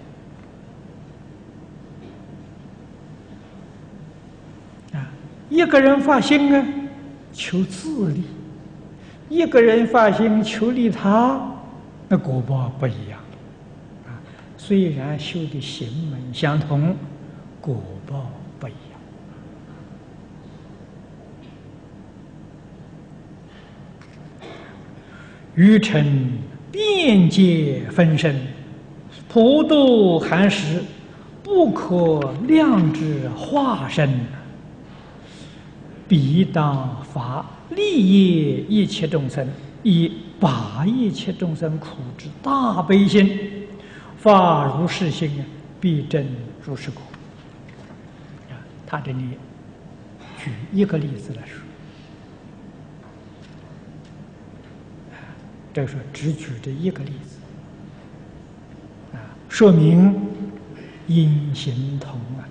啊，一个人发心啊求自利，一个人发心求利他，那果报不一样啊。虽然修的行门相同，果报不一样。愚臣辩解分身，普度寒食，不可量之化身，必当发利益一切众生，以拔一切众生苦之大悲心，发如是心，必证如是果。啊，他这里举一个例子来说。这是只举这一个例子，啊，说明因行同啊，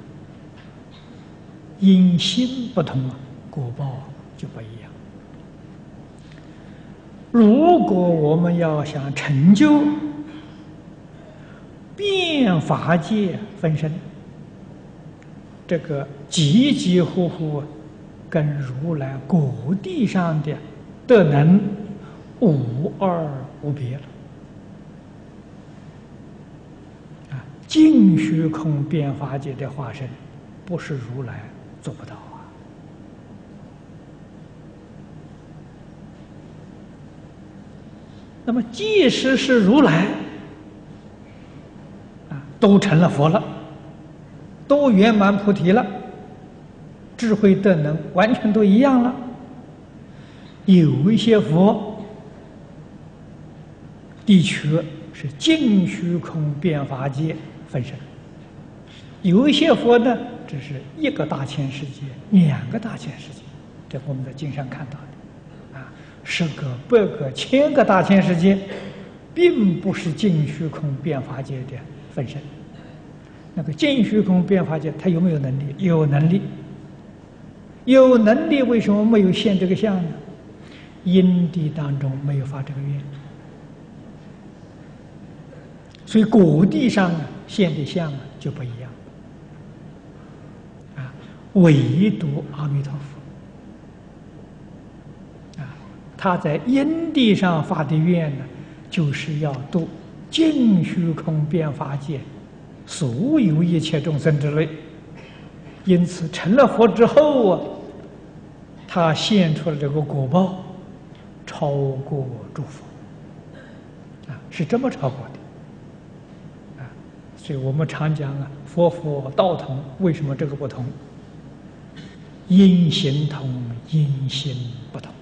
因心不同啊，果报就不一样。如果我们要想成就遍法界分身，这个急急呼呼跟如来果地上的德能无二无别了啊！净虚空遍法界的化身， 不是如来做不到啊。那么，即使是如来啊，都成了佛了，都圆满菩提了，智慧德能完全都一样了。有一些佛的确是尽虚空遍法界分身，有一些佛呢，只是一个大千世界、两个大千世界，这我们在经上看到的，啊，十个、百个、千个大千世界，并不是尽虚空遍法界的分身。那个尽虚空遍法界，它有没有能力？有能力。有能力，为什么没有现这个相呢？因地当中没有发这个愿，所以果地上现的相就不一样。啊，唯独阿弥陀佛，啊，他在因地上发的愿呢，就是要度尽虚空遍法界所有一切众生之类。因此成了佛之后啊，他现出了这个果报，超过诸佛，啊，是这么超过的，啊，所以我们常讲啊，佛佛道同，为什么这个不同？因行同，因心不同。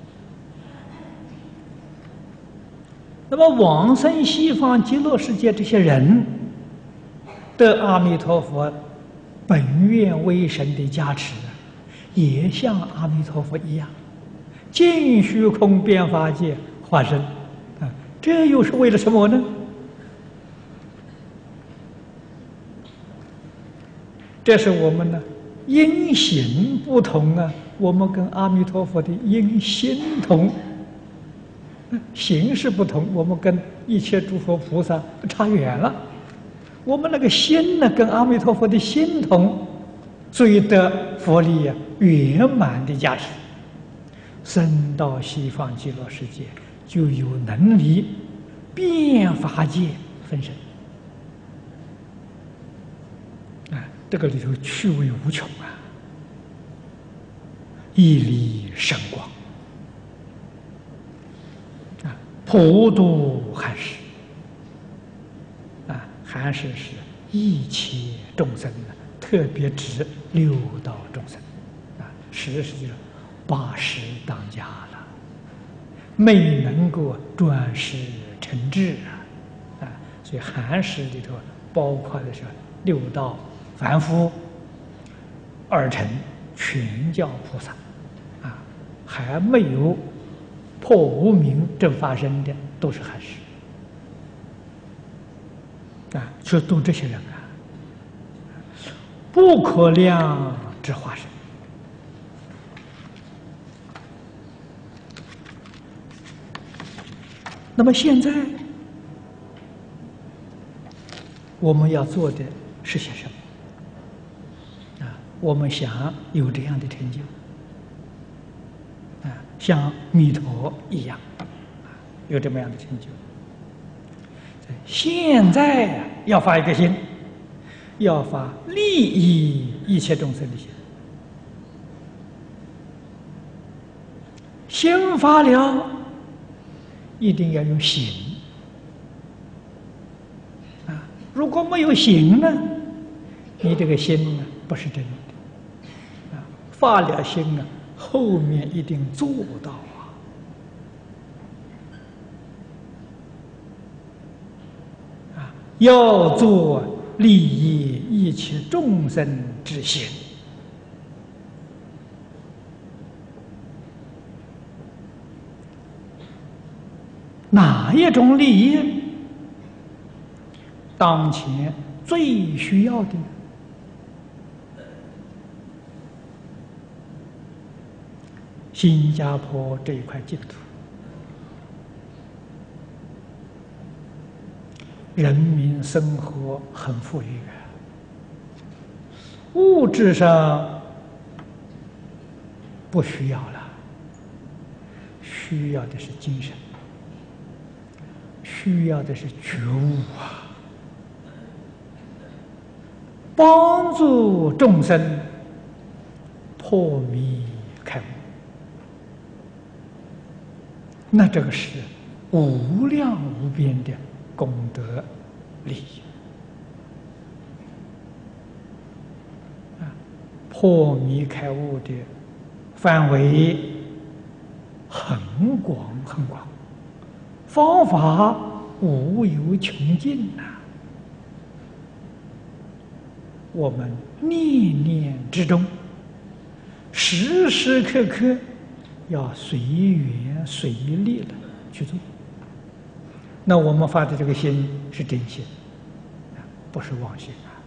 那么往生西方极乐世界这些人得阿弥陀佛本愿威神的加持，也像阿弥陀佛一样，尽虚空遍法界化身，啊，这又是为了什么呢？这是我们呢因行不同啊，我们跟阿弥陀佛的因心同，形式不同，我们跟一切诸佛菩萨差远了。我们那个心呢，跟阿弥陀佛的心同，所以得佛力呀圆满的加持，生到西方极乐世界就有能力遍法界分身。啊，这个里头趣味无穷啊，一离神光啊，普度含识啊，含识是一切众生的，特别指六道众生啊，实际上八十当家了，没能够转识成智啊啊，所以含识里头包括的是六道凡夫、二乘、全教菩萨啊，还没有破无明正发生的，都是含识啊，去度这些人啊，不可量之化身。那么现在我们要做的是些什么？啊，我们想有这样的成就，啊，像弥陀一样，啊，有这么样的成就。现在要发一个心，要发利益一切众生的心。心发了，一定要有行啊！如果没有行呢，你这个心呢不是真的啊。发了心呢，后面一定做到啊！啊，要做利益一切众生之心。哪一种利益当前最需要的？新加坡这一块净土，人民生活很富裕，物质上不需要了，需要的是精神。需要的是觉悟啊！ 帮助众生破迷开悟，那这个是无量无边的功德利益啊！破迷开悟的范围很广很广，方法无有穷尽呐、啊！我们念念之中，时时刻刻要随缘随力的去做。那我们发的这个心是真心，不是妄心啊。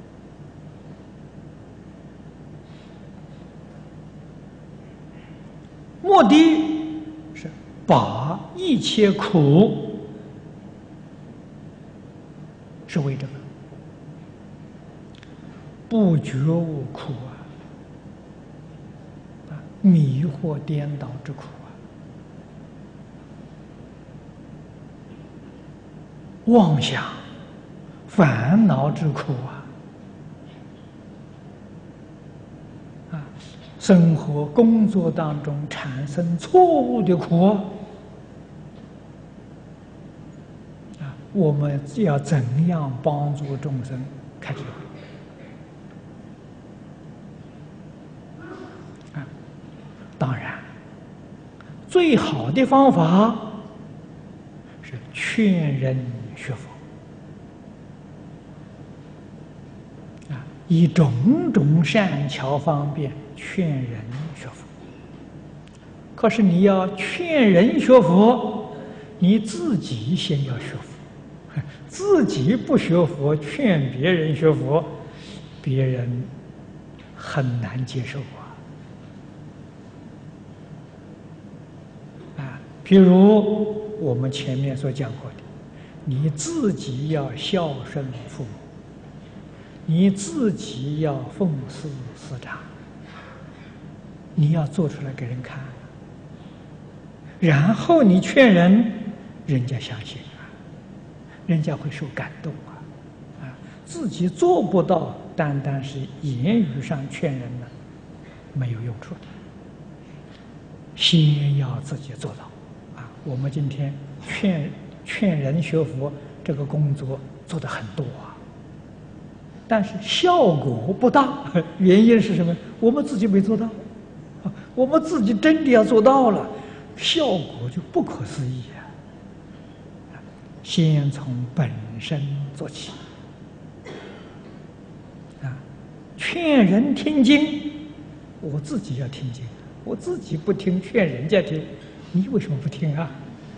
目的是把一切苦是为这个。不觉悟苦啊，迷惑颠倒之苦啊，妄想烦恼之苦啊，啊，生活工作当中产生错误的苦啊，啊，我们要怎样帮助众生开智慧？当然，最好的方法是劝人学佛啊，以种种善巧方便劝人学佛。可是你要劝人学佛，你自己先要学佛，自己不学佛，劝别人学佛，别人很难接受啊。比如我们前面所讲过的，你自己要孝顺父母，你自己要奉事师长，你要做出来给人看，然后你劝人，人家相信啊，人家会受感动啊，啊，自己做不到，单单是言语上劝人呢，没有用处的，先要自己做到。我们今天劝劝人学佛这个工作做得很多啊，但是效果不大，原因是什么？我们自己没做到，我们自己真的要做到了，效果就不可思议啊！先从本身做起啊，劝人听经，我自己要听经，我自己不听，劝人家听。你为什么不听啊？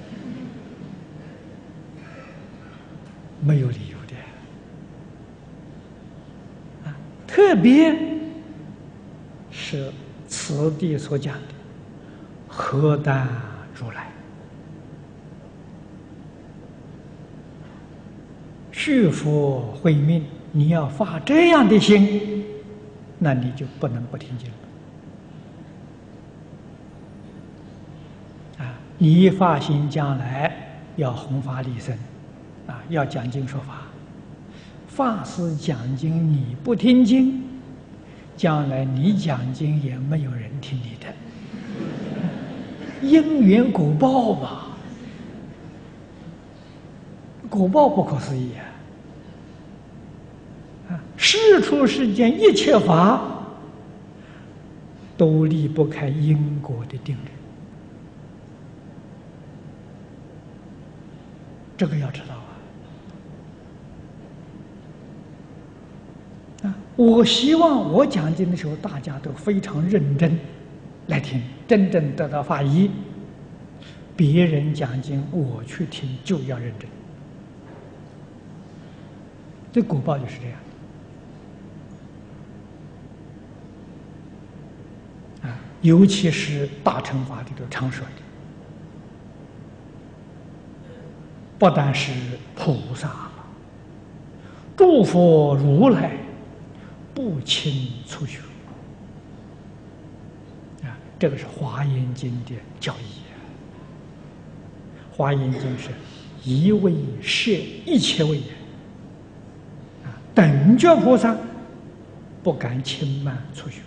没有理由的啊！特别是此地所讲的何但如来续佛慧命，你要发这样的心，那你就不能不听经了。你一发心将来要弘法利生，啊，要讲经说法，法师讲经你不听经，将来你讲经也没有人听你的，因缘果报嘛，果报不可思议啊！啊，世出世间一切法都离不开因果的定律。这个要知道啊！啊，我希望我讲经的时候，大家都非常认真来听，真正得到法益。别人讲经，我去听就要认真。这果报就是这样啊！尤其是大乘法里头常说的。不但是菩萨，诸佛如来不轻粗学啊！这个是《华严经》的教义啊。《华严经》是一位摄一切位啊，等觉菩萨不敢轻慢初学。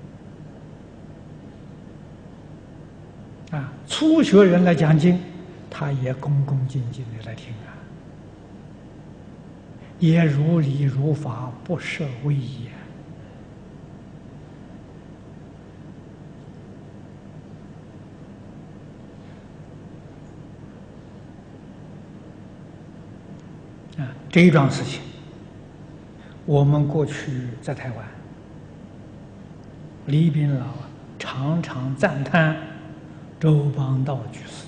啊，初学人来讲经，他也恭恭敬敬的来听啊，也如理如法，不设威仪。啊，这一桩事情，我们过去在台湾，李炳老啊常常赞叹周邦道居士。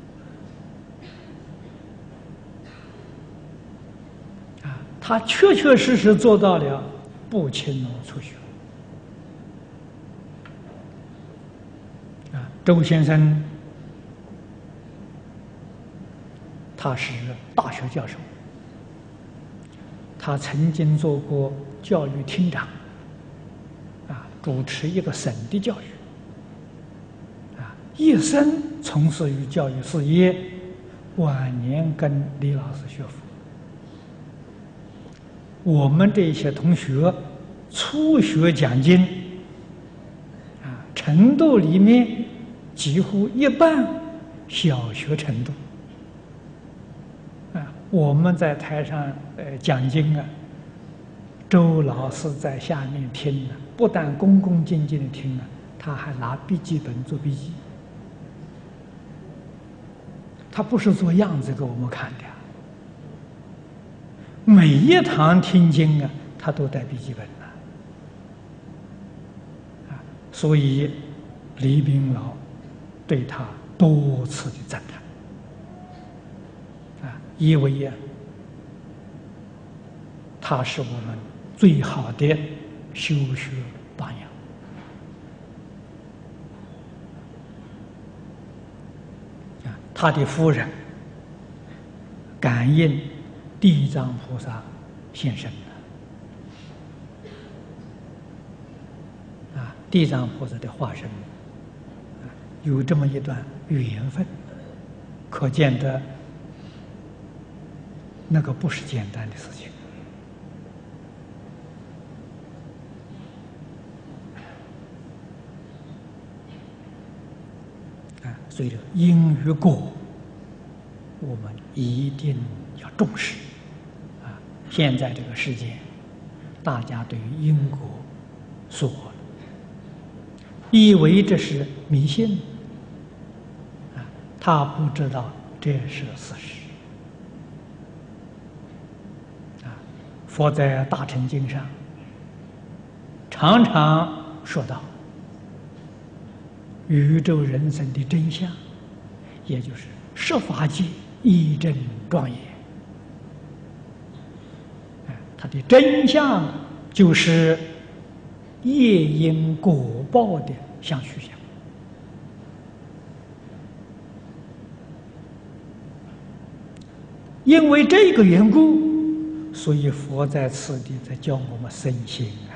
啊，他确确实实做到了不轻而初学。啊，周先生他是大学教授。他曾经做过教育厅长，啊，主持一个省的教育，啊，一生从事于教育事业，晚年跟李老师学佛。我们这些同学初学讲经，啊，程度里面几乎一半小学程度。我们在台上呃讲经啊，周老师在下面听啊，不但恭恭敬敬的听啊，他还拿笔记本做笔记。他不是做样子给我们看的啊，每一堂听经啊，他都带笔记本的啊，所以李炳老对他多次的赞叹。因为呀，他是我们最好的修学榜样。啊，他的夫人感应地藏菩萨现身了。啊，地藏菩萨的化身，啊，有这么一段缘分，可见得。那个不是简单的事情啊！所以，因与果，我们一定要重视啊！现在这个世界，大家对于因果说了，以为这是迷信啊，他不知道这是事实。佛在《大乘经》上常常说到宇宙人生的真相，也就是十法界一真庄严。它的真相就是业因果报的相续相。因为这个缘故，所以佛在此地在教我们生心啊，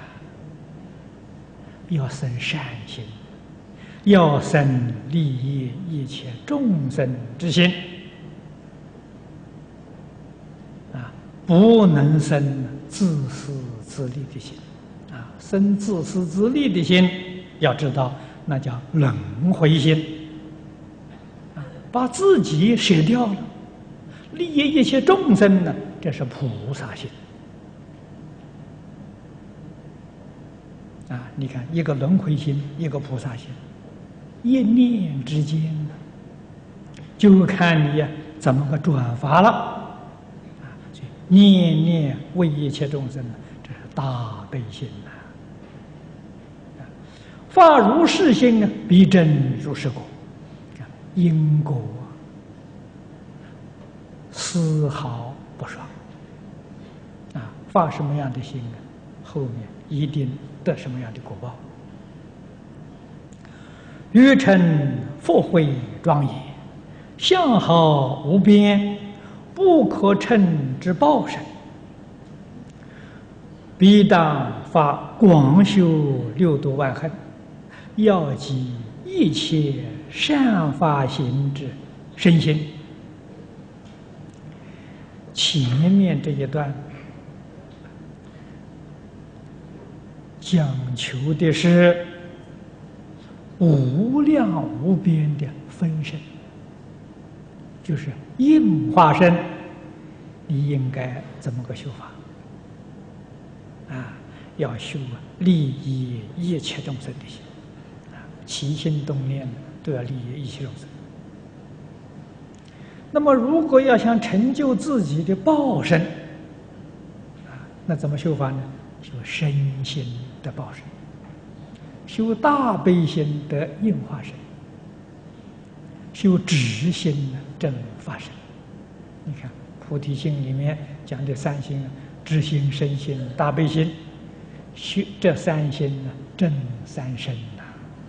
要生善心，要生利益一切众生之心啊，不能生自私自利的心啊，生自私自利的心，要知道那叫轮回心啊，把自己舍掉了，利益一切众生呢，这是菩萨心啊！你看，一个轮回心，一个菩萨心，一念之间呢，就看你呀怎么个转法了啊！所以念念为一切众生呢，这是大悲心呐！发如是心呢，必真如是果。因果丝毫不爽啊！发什么样的心呢？后面一定得什么样的果报。欲成佛慧庄严，相好无边，不可称之报身，必当发广修六度万恨，要集一切善法行之身心。前面这一段讲求的是无量无边的分身，就是应化身，你应该怎么个修法？啊，要修利益一切众生的心，啊，起心动念都要利益一切众生。那么，如果要想成就自己的报身，啊，那怎么修法呢？修身心的报身，修大悲心的应化身，修直心的正法身。你看菩提心里面讲的三心啊，知心、身心、大悲心，修这三心呢，正三身呐。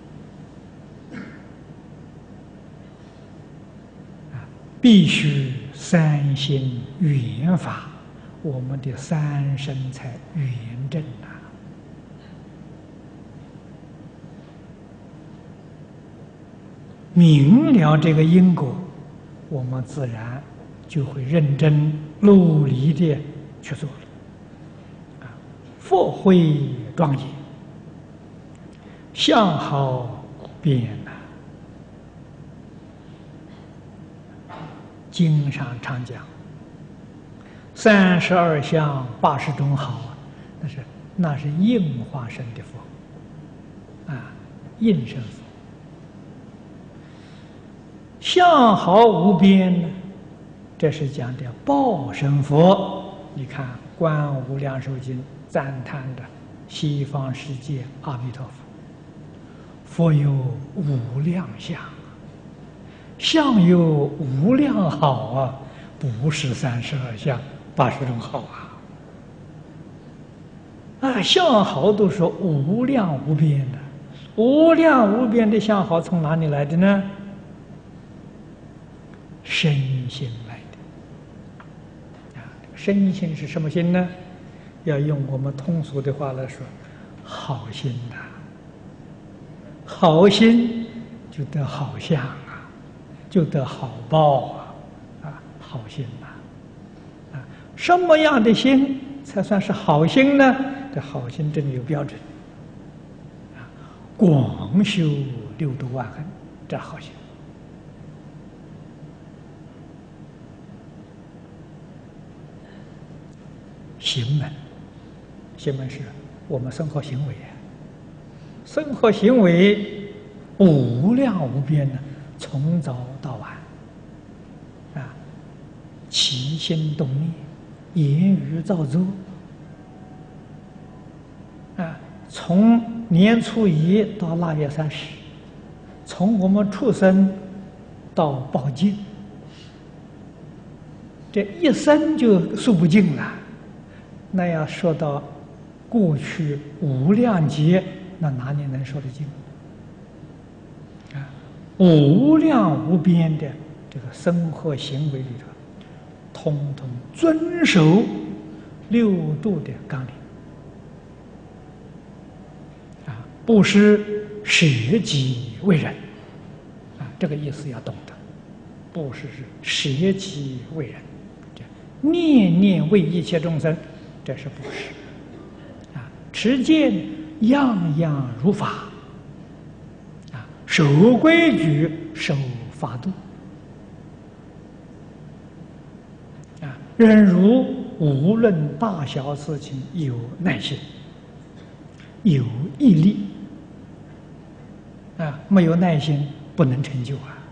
啊，必须三心圆法，我们的三身才圆正呐。明了这个因果，我们自然就会认真努力的去做了。啊，佛慧庄严，相好无边呐。经上常讲，三十二相八十种好啊，那是那是应化身的佛，啊，应身佛。相好无边呢，这是讲的报身佛。你看《观无量寿经》赞叹的西方世界阿弥陀佛，佛有无量相，相有无量好啊，不是三十二相八十种好啊！啊，相好都是无量无边的，无量无边的相好从哪里来的呢？身心来的。啊，身心是什么心呢？要用我们通俗的话来说，好心呐、啊。好心就得好相啊，就得好报啊，啊，好心呐、啊。啊，什么样的心才算是好心呢？这好心真有标准。啊，广修六度万恒，这好心。行门，行门是我们生活行为啊，生活行为无量无边的，从早到晚啊，起心动念，言语造作啊，从年初一到腊月三十，从我们出生到报尽，这一生就数不尽了。那要说到过去无量劫，那哪里能说得尽啊？无量无边的这个生活行为里头，通通遵守六度的纲领啊，布施舍己为人啊，这个意思要懂得。布施是舍己为人，念念为一切众生。这是布施啊，持戒样样如法啊，守规矩守法度啊，忍辱无论大小事情有耐心，有毅力啊，没有耐心不能成就啊。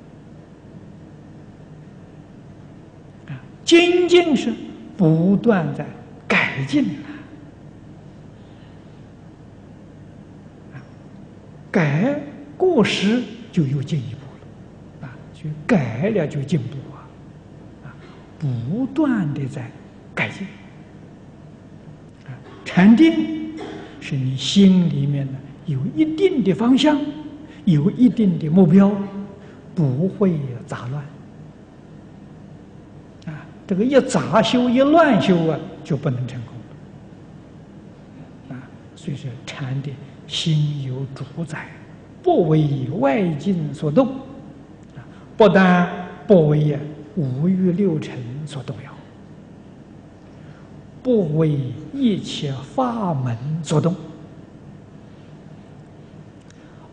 啊，精进是不断在改进啊，改过时就又进一步了啊，就改了就进步啊，啊，不断的在改进啊。禅定是你心里面呢有一定的方向，有一定的目标，不会杂乱啊。这个一杂修一乱修啊，就不能成功了啊！所以说，禅的心有主宰，不为外境所动啊，不但不为五欲六尘所动摇，不为一切法门所动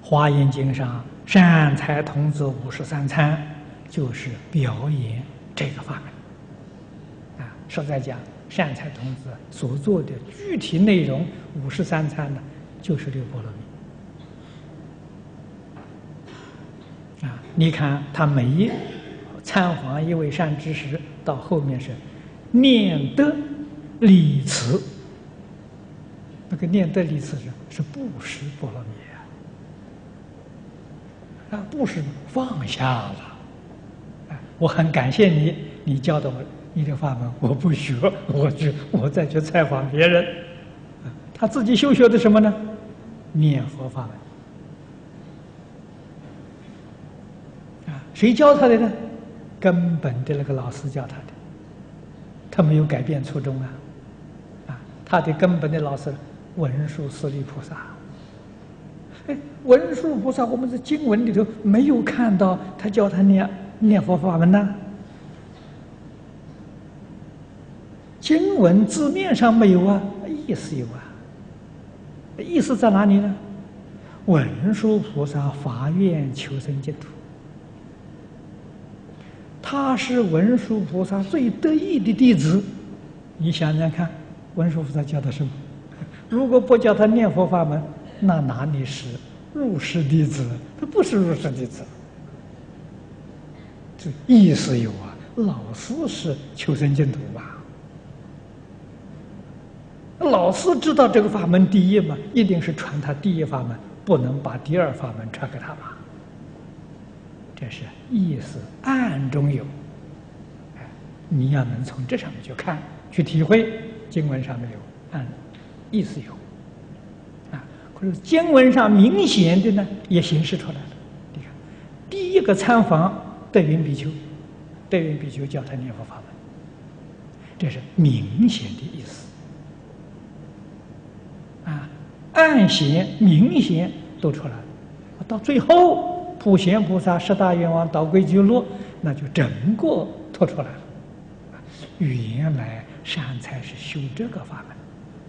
华严经上善财童子五十三参，就是表演这个法门。啊，实在讲，善财童子所做的具体内容，五十三参呢，就是六波罗蜜。啊，你看他每一参访一位善知识，到后面是念得礼慈。那个念得礼慈是是布施波罗蜜啊，啊，布施放下了。啊，我很感谢你，你教导我你的法门，我不学，我去我再去采访别人。啊，他自己修学的什么呢？念佛法门。啊，谁教他的呢？根本的那个老师教他的，他没有改变初衷啊。啊，他的根本的老师文殊师利菩萨。哎，文殊菩萨，我们在经文里头没有看到他教他念念佛法门呢。经文字面上没有啊，意思有啊。意思在哪里呢？文殊菩萨发愿求生净土，他是文殊菩萨最得意的弟子。你想想看，文殊菩萨教他什么？如果不教他念佛法门，那哪里是入室弟子？他不是入室弟子。这意思有啊，老师是求生净土吧？老师知道这个法门第一嘛，一定是传他第一法门，不能把第二法门传给他吧？这是意思暗中有。哎，你要能从这上面去看、去体会，经文上面有，暗意思有。啊，可是经文上明显的呢，也显示出来了。你看，第一个参访德云比丘，德云比丘教他念佛法门，这是明显的意思。啊，暗显、明显都出来了。到最后，普贤菩萨十大愿望导归极乐，那就整个脱出来了。原来善财是修这个法门，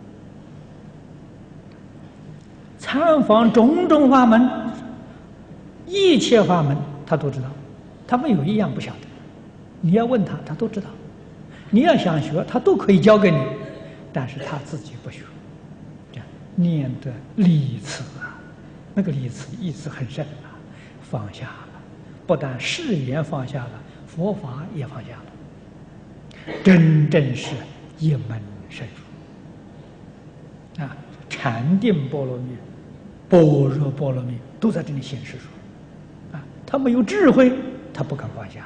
参访种种法门，一切法门他都知道，他没有一样不晓得。你要问他，他都知道；你要想学，他都可以教给你，但是他自己不学。念的礼慈啊，那个礼慈意思很深啊，放下了，不但誓言放下了，佛法也放下了，真正是一门深入啊！禅定波罗蜜、般若波罗蜜都在这里显示出啊，他没有智慧，他不肯放下；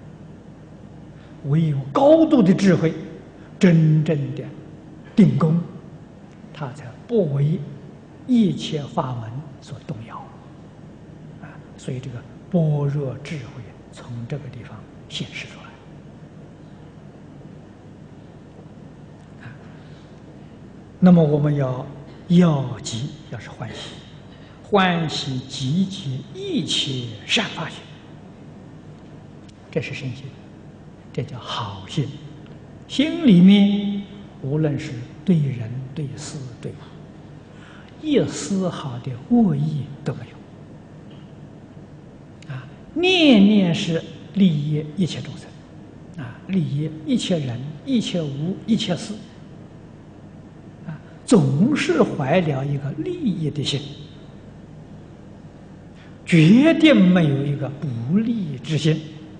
唯有高度的智慧，真正的定功，他才不为一切法门所动摇啊！所以这个般若智慧从这个地方显示出来啊。那么我们要要集，要是欢喜，欢喜集集一切善法心，这是身心，这叫好心。心里面无论是对人、对事、对物，一丝毫的恶意都没有啊！念念是利益一切众生啊，利益一切人、一切物、一切事啊，总是怀了一个利益的心，决定没有一个不利之心。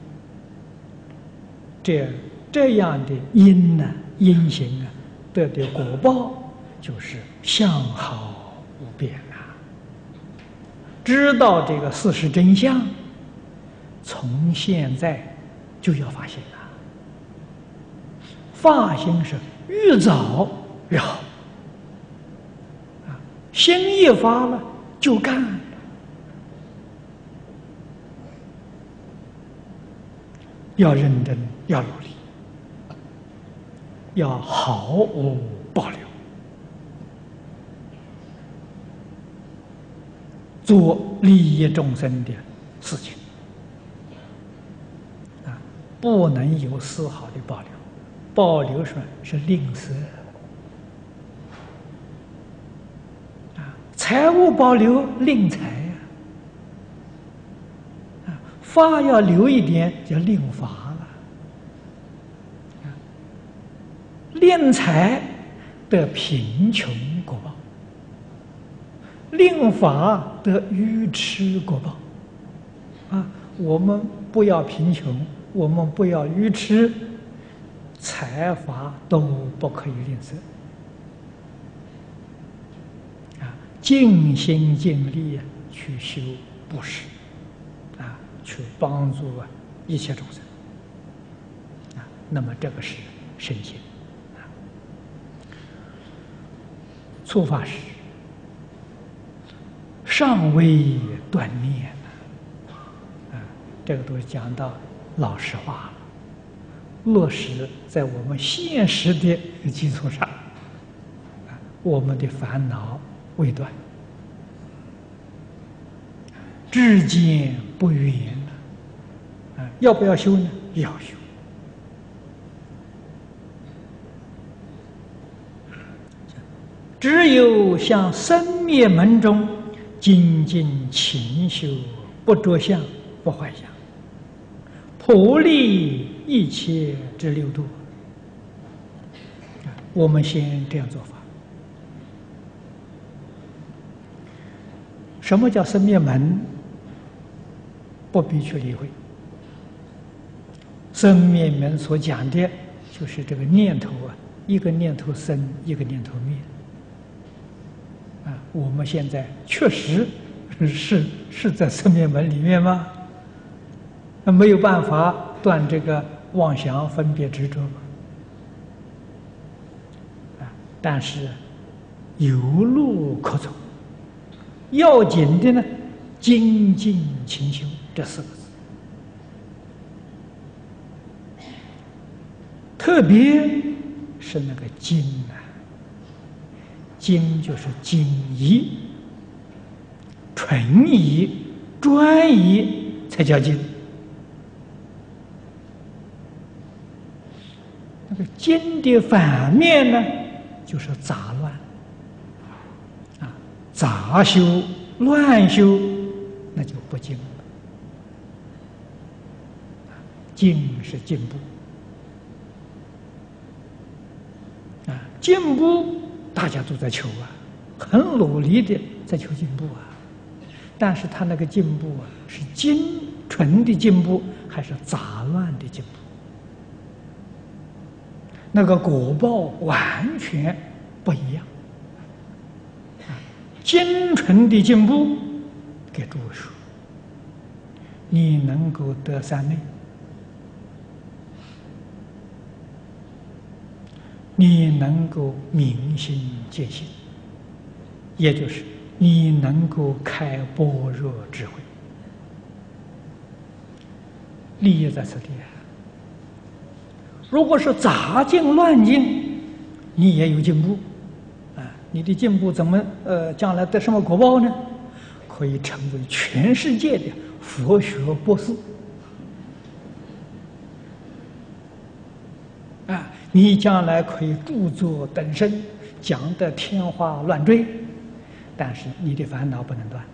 这这样的因呢，因行啊，得的果报就是相好无边啊！知道这个事实真相，从现在就要发心了。发心是越早越好啊！心一发了就干，要认真，要努力，要毫无保留。做利益众生的事情啊，不能有丝毫的保留，保留什么是吝啬啊？财务保留吝财呀、啊， 法要留一点，叫令法了。敛财得贫穷果报，令法得愚痴果报。啊，我们不要贫穷，我们不要愚痴，财法都不可以吝啬。啊，尽心尽力去修布施，啊，去帮助啊一切众生。啊，那么这个是身心。啊，初发时尚未断念呢，啊，这个都讲到老实话了，落实在我们现实的基础上，啊，我们的烦恼未断，至今不远了，啊，要不要修呢？要修。只有像生灭门中精进勤修，不着相，不坏相，普利一切之六度。我们先这样做法。什么叫生灭门？不必去理会。生灭门所讲的，就是这个念头啊，一个念头生，一个念头灭。啊，我们现在确实是是在生灭门里面吗？那没有办法断这个妄想、分别、执着吗？啊，但是有路可走。要紧的呢，精进勤修这四个字，特别是那个精啊，精就是精怡、纯怡、专一才叫精。那个精的反面呢，就是杂乱。杂修、乱修，那就不精了。精是进步啊，进步大家都在求啊，很努力的在求进步啊。但是他那个进步啊，是精纯的进步，还是杂乱的进步？那个果报完全不一样。精纯的进步，给诸位说，你能够得三昧，你能够明心见性，也就是你能够开般若智慧，利益在此地。如果是杂进乱进，你也有进步。你的进步怎么呃将来得什么果报呢？可以成为全世界的佛学博士啊！你将来可以著作等身，讲得天花乱坠，但是你的烦恼不能断，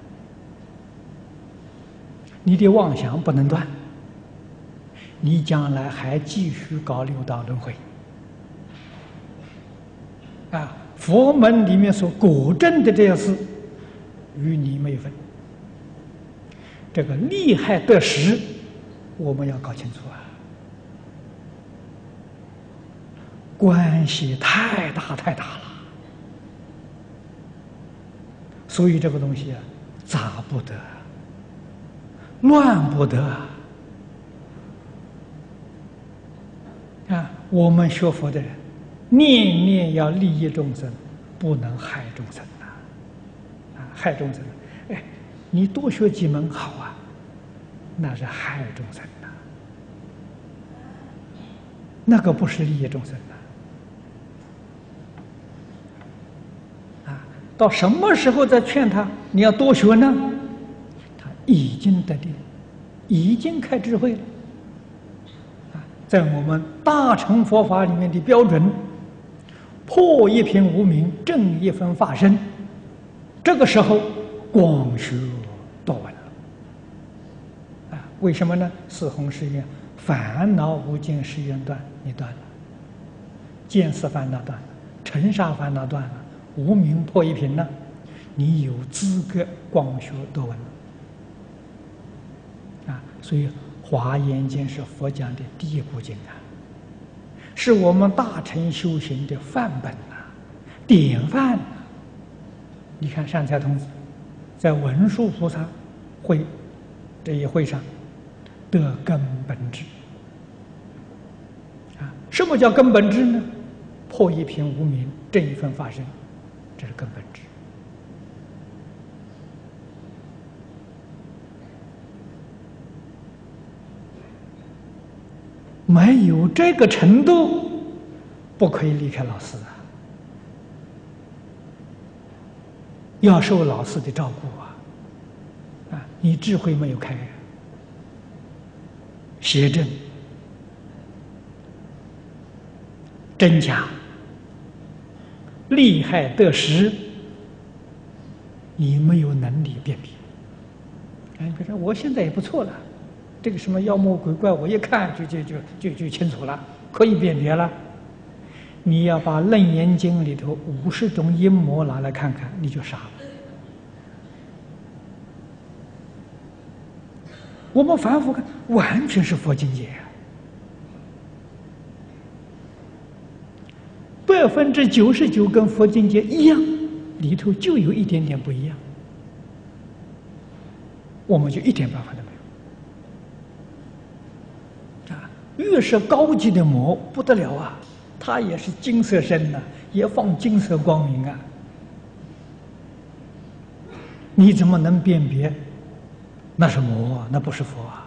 你的妄想不能断，你将来还继续搞六道轮回啊！佛门里面所果证的这些事，与你没分。这个利害得失，我们要搞清楚啊，关系太大太大了。所以这个东西啊，杂不得，乱不得啊！我们学佛的人，念念要利益众生，不能害众生呐！啊，害众生，哎，你多学几门好啊，那是害众生呐，那个不是利益众生呐！啊，到什么时候再劝他你要多学呢？他已经得力，已经开智慧了。啊，在我们大乘佛法里面的标准。破一品无明，正一分法身，这个时候广学多闻了，啊， 为什么呢？四弘誓愿，烦恼无尽誓愿断，你断了；见思烦恼断了，尘沙烦恼断了，无明破一品了，你有资格广学多闻了。啊，所以《华严经》是佛讲的第一部经啊，是我们大乘修行的范本啊，典范啊。你看善财童子在文殊菩萨会这一会上得根本智啊，什么叫根本智呢？破一品无明，正一分法身，这是根本智。没有这个程度，不可以离开老师啊，要受老师的照顾啊！啊，你智慧没有开，邪正、真假、利害得失，你没有能力辨别。哎，比如说我现在也不错了，这个什么妖魔鬼怪，我一看就就就就就清楚了，可以辨别了。你要把《楞严经》里头五十种阴魔拿来看看，你就傻了。我们反复看，完全是佛境界啊，百分之九十九跟佛境界一样，里头就有一点点不一样，我们就一点办法都没有啊！越是高级的魔不得了啊，它也是金色身呐、啊，也放金色光明啊，你怎么能辨别？那是魔，那不是佛啊，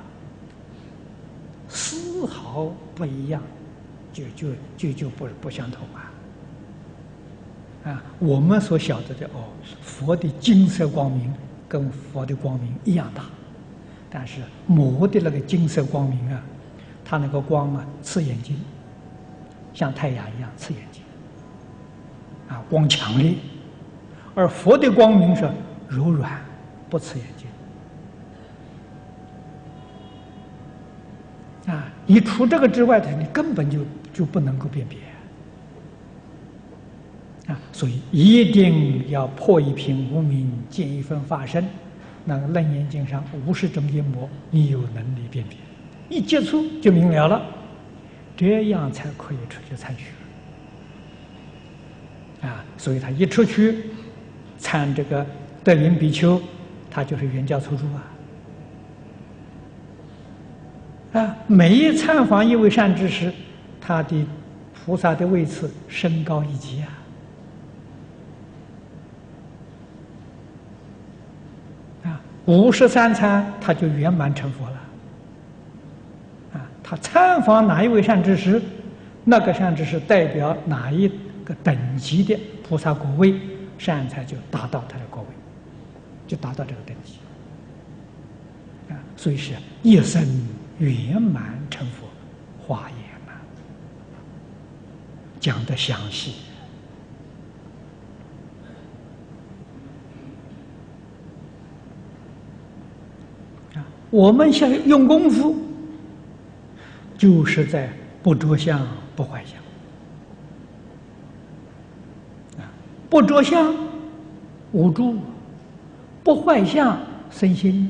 丝毫不一样，就就就就不不相同啊！啊，我们所晓得的哦，佛的金色光明跟佛的光明一样大，但是魔的那个金色光明啊，它那个光啊刺眼睛，像太阳一样刺眼睛，啊，光强烈，而佛的光明是柔软，不刺眼睛。啊，你除这个之外的，你根本就就不能够辨别啊！所以一定要破一品无明，见一分法身。那个《楞严经》上五十种阴魔，你有能力辨别，一接触就明了了，这样才可以出去参学啊！所以他一出去参这个德云比丘，他就是原教初住啊。啊，每一参访一位善知识，他的菩萨的位次升高一级啊！啊，五十三参他就圆满成佛了。啊，他参访哪一位善知识，那个善知识代表哪一个等级的菩萨果位，善财就达到他的果位，就达到这个等级。啊，所以是一生圆满成佛，华严啊，讲得详细啊。我们现在用功夫，就是在不着相、不坏相啊，不着相无助，不坏相身心。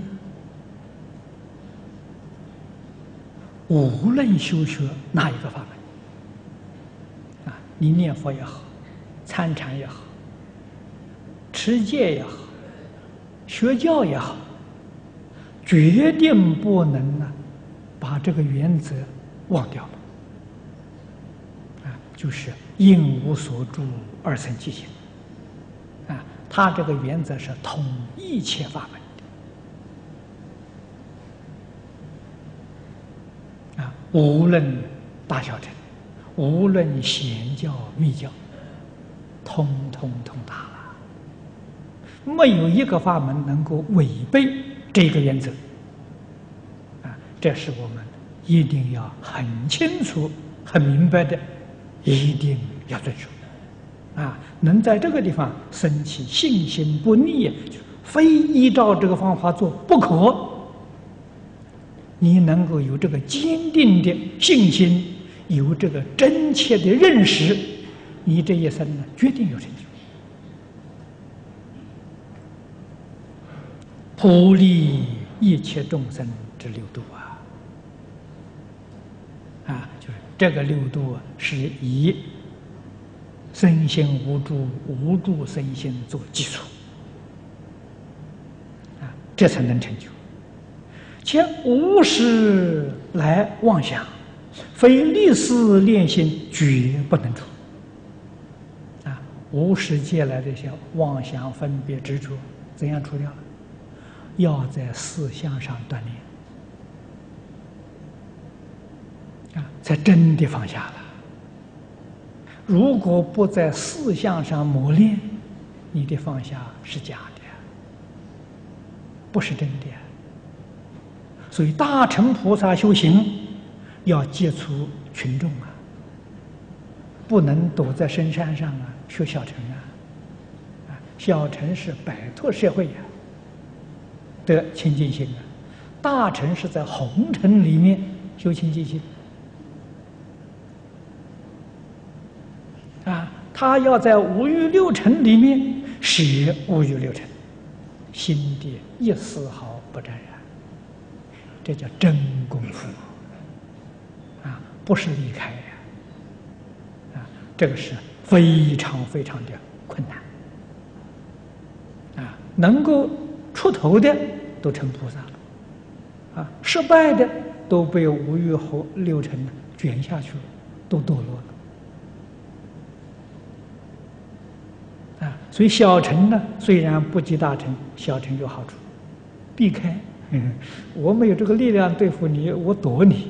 无论修学哪一个法门啊，你念佛也好，参禅也好，持戒也好，学教也好，决定不能呢、啊、把这个原则忘掉了啊，就是应无所住而生其心啊，他这个原则是统一切法门。无论大小乘，无论显教密教，通通通达了，没有一个法门能够违背这个原则啊！这是我们一定要很清楚、很明白的，一定要遵守啊！能在这个地方生起信心不逆，就非依照这个方法做不可。 你能够有这个坚定的信心，有这个真切的认识，你这一生呢，决定有成就。普利一切众生之六度啊，啊，就是这个六度是以身心无助、无助身心做基础，啊，这才能成就。且无时来妄想，非立誓练心，绝不能除。啊，无始借来的一些妄想、分别、执着，怎样除掉？要在思想上锻炼，啊，才真的放下了。如果不在思想上磨练，你的放下是假的，不是真的。所以大乘菩萨修行要接触群众啊，不能躲在深山上啊学小乘啊。啊，小乘是摆脱社会呀、啊。的清净心啊，大乘是在红尘里面修清净心啊，他要在五欲六尘里面舍五欲六尘，心地一丝毫不沾染，这叫真功夫啊，不是离开呀啊，这个是非常非常的困难啊，能够出头的都成菩萨了，啊，失败的都被五欲后六尘卷下去了，都堕落了，啊，所以小乘呢，虽然不及大乘，小乘有好处，避开，嗯，我没有这个力量对付你，我躲你，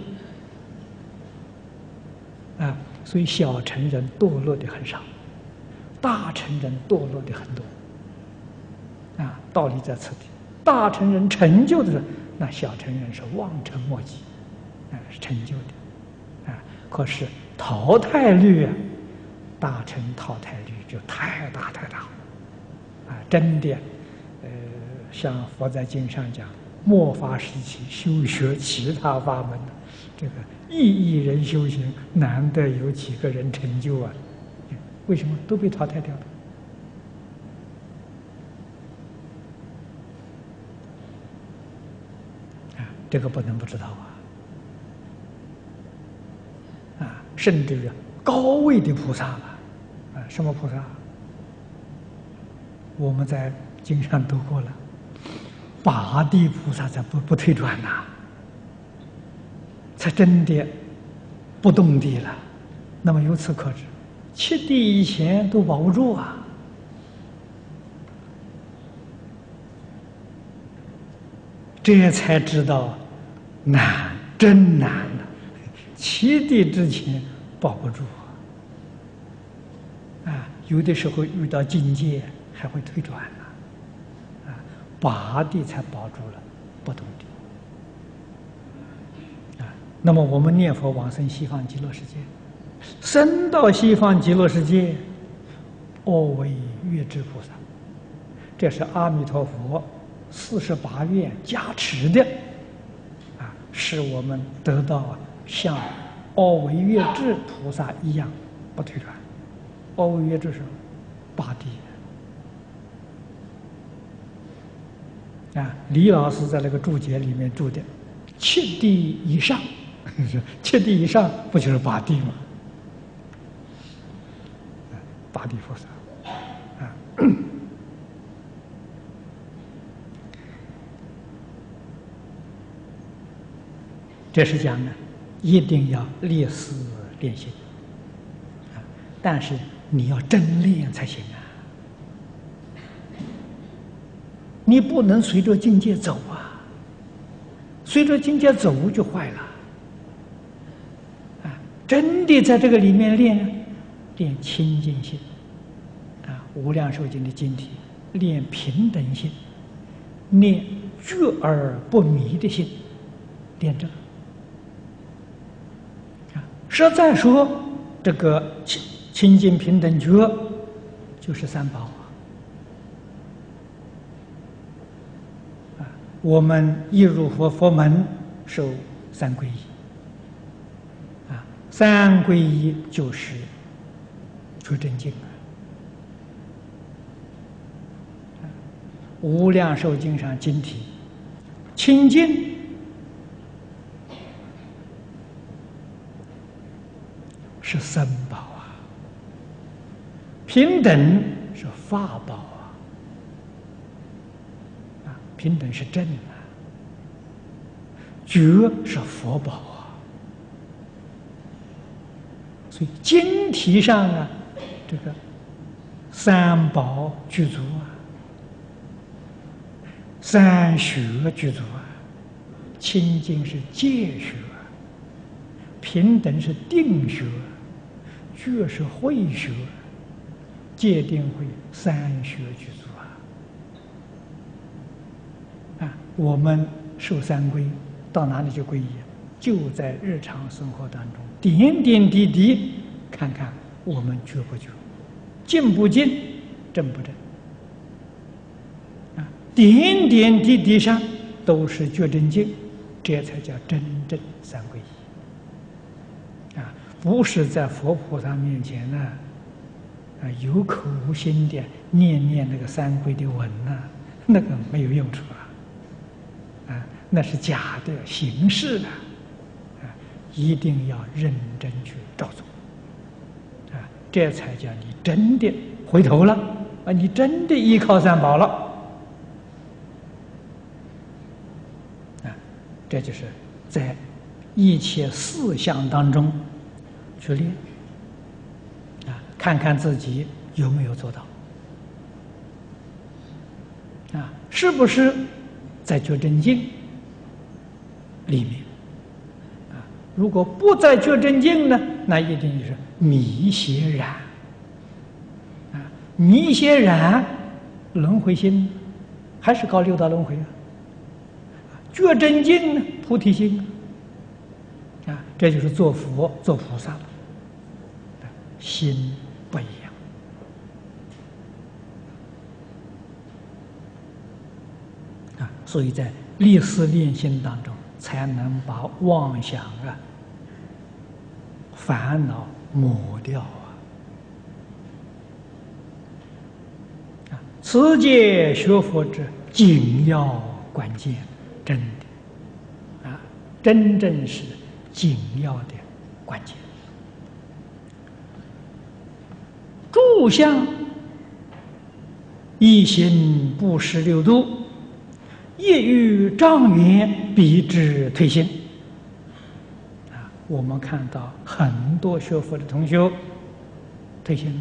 啊，所以小乘人堕落的很少，大乘人堕落的很多，啊，道理在此地。大乘人成就的时候，那小乘人是望尘莫及，啊，是成就的，啊，可是淘汰率啊，大乘淘汰率就太大太大了，啊，真的，呃，像佛在经上讲，末法时期修学其他法门，这个亿亿人修行，难得有几个人成就啊？为什么都被淘汰掉了？这个不能不知道啊！啊，甚至于高位的菩萨了，啊，什么菩萨？我们在经上读过了，八地菩萨才不不退转呐，才真的不动地了。那么由此可知，七地以前都保不住啊！这才知道。难，真难了！七地之前保不住啊！有的时候遇到境界还会退转了，啊，八地才保住了不动地啊。那么我们念佛往生西方极乐世界，生到西方极乐世界，阿惟越致菩萨，这是阿弥陀佛四十八愿加持的。使我们得到像阿惟越致菩萨一样不退转。阿惟越致是八地啊，李老师在那个注解里面注的七地以上，七地以上不就是八地吗？八地菩萨啊。这是讲呢，一定要立誓练心啊，但是你要真练才行啊，你不能随着境界走啊，随着境界走就坏了啊！真的在这个里面练，练清净心啊，《无量寿经》的经题，练平等心，练觉而不迷的心，练这个。实在说，这个清清净平等觉就是三宝啊！我们一入佛佛门， 受三皈依。啊，三皈依就是觉真经啊。无量寿经上经题，清净是僧宝啊，平等是法宝啊，啊，平等是正啊，觉是佛宝啊。所以经题上啊，这个三宝具足啊，三学具足啊，清净是戒学，平等是定学，觉是慧学，戒定慧三学具足啊！啊，我们受三皈，到哪里去皈依？就在日常生活当中，点点滴滴，看看我们觉不觉，进不进，正不正。啊，点点滴滴上都是觉真经，这才叫真正三皈依。啊，不是在佛菩萨面前呢，啊，有口无心的念念那个三皈的文呐，那个没有用处啊，啊，那是假的形式啊，啊，一定要认真去照做，啊，这才叫你真的回头了，啊，你真的依靠三宝了，啊，这就是在一切事项当中去练，啊，看看自己有没有做到，啊，是不是在觉真经里面，啊，如果不在觉真经呢，那一定是迷邪染，啊，迷邪染轮回心还是搞六道轮回啊，觉真经呢菩提心啊，啊，这就是做佛做菩萨了，心不一样。啊，所以在立思练心当中，才能把妄想啊、烦恼抹掉啊！啊，此界学佛之紧要关键，真的啊，真正是紧要的关键。住相一行不识六度，业欲障缘，必致退心。啊，我们看到很多学佛的同学退心了，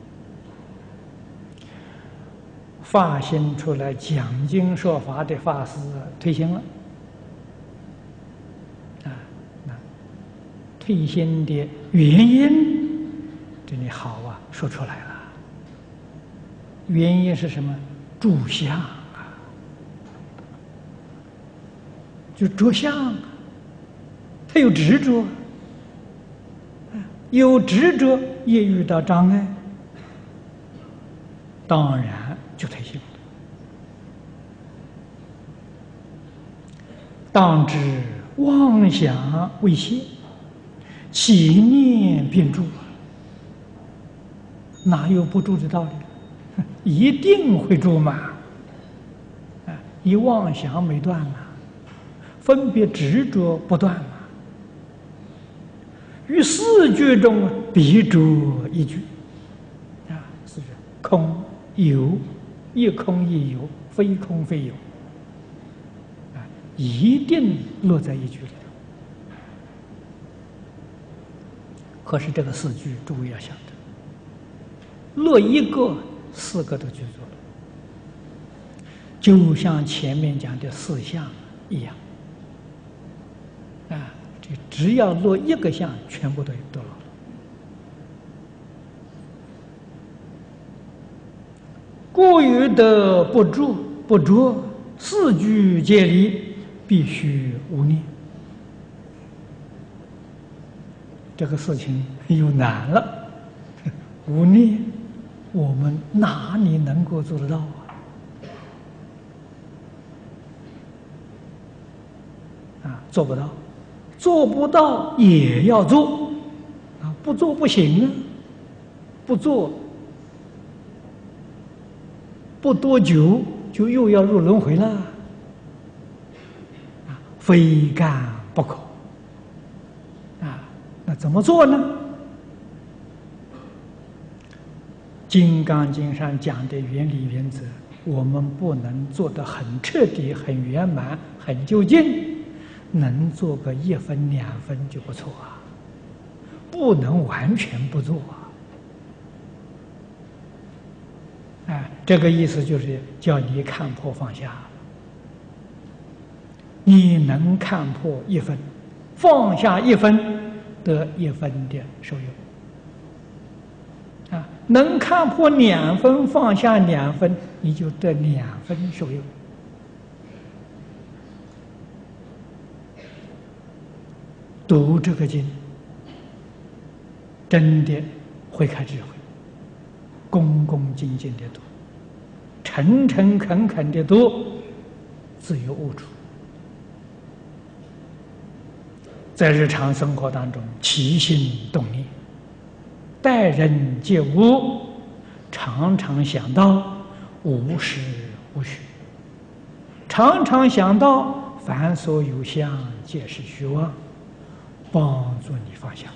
发心出来讲经说法的法师退心了。啊，那退心的原因，这里好啊，说出来了。原因是什么？住相啊，就着相啊，他有执着，有执着也遇到障碍，当然就退心了。当知妄想未歇，起念便住，哪有不住的道理？一定会住嘛！啊，你妄想没断嘛，分别执着不断嘛。于四句中必着一句，啊，四句空有，一空一有，非空非有，啊，一定落在一句里头。可是这个四句，诸位要晓得，落一个。四个都具足了，就像前面讲的四相一样，啊，这只要落一个相，全部都都落了。故于得不住不着，四句皆离，必须无念。这个事情又难了，无念。我们哪里能够做得到啊？ 啊，做不到，做不到也要做，啊，不做不行啊，不做，不多久就又要入轮回了，啊，非干不可，啊，那怎么做呢？《金刚经》上讲的原理原则，我们不能做得很彻底、很圆满、很究竟，能做个一分两分就不错啊，不能完全不做啊！哎，这个意思就是叫你看破放下，你能看破一分，放下一分，得一分的受用。啊，能看破两分，放下两分，你就得两分受用。读这个经，真的会开智慧，恭恭敬敬的读，诚诚恳恳的读，自有悟处。在日常生活当中，起心动念，待人接物，常常想到无实无虚，常常想到凡所有相，皆是虚妄，帮助你放下，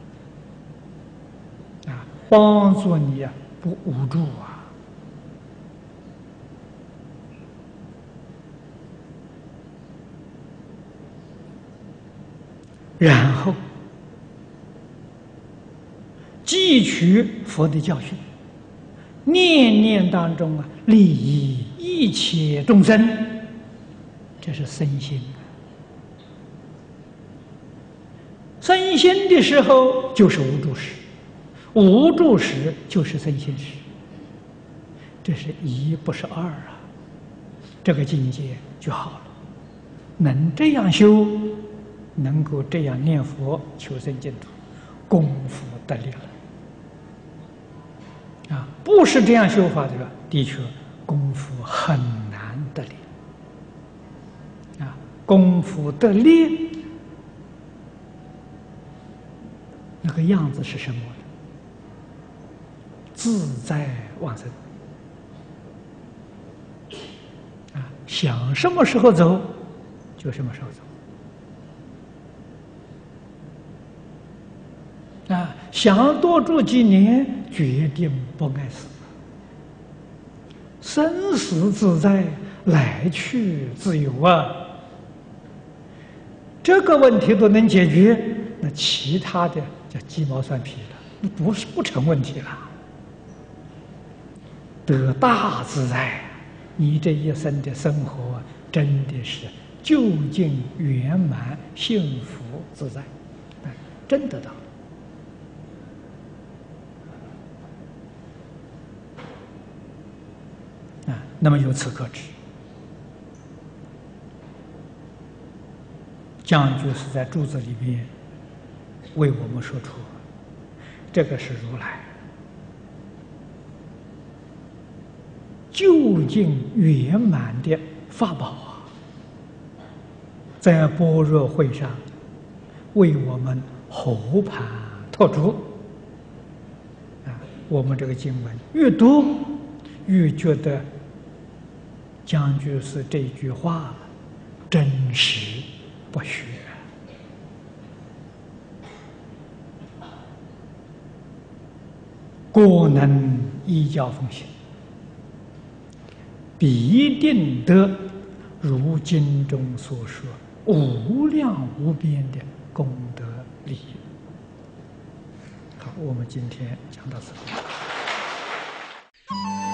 啊，帮助你啊不无助啊。然后汲取佛的教训，念念当中啊，利益一切众生，这是身心。身心的时候就是无助时，无助时就是身心时，这是一不是二啊，这个境界就好了。能这样修，能够这样念佛求生净土，功夫得力了。啊，不是这样修法的，的确功夫很难得力。啊，功夫得力，那个样子是什么呢？自在往生。啊，想什么时候走，就什么时候走。啊，想多住几年，决定不碍死。生死自在，来去自由啊！这个问题都能解决，那其他的叫鸡毛蒜皮了，不是不成问题了。得大自在，你这一生的生活真的是究竟圆满、幸福自在，真得到。啊，那么由此可知，将军是在柱子里面为我们说出，这个是如来究竟圆满的法宝啊，在般若会上为我们和盘托出。啊，我们这个经文越读越觉得将军是这句话真实不虚，果能依教奉行，必定得如经中所说无量无边的功德利益。好，我们今天讲到此。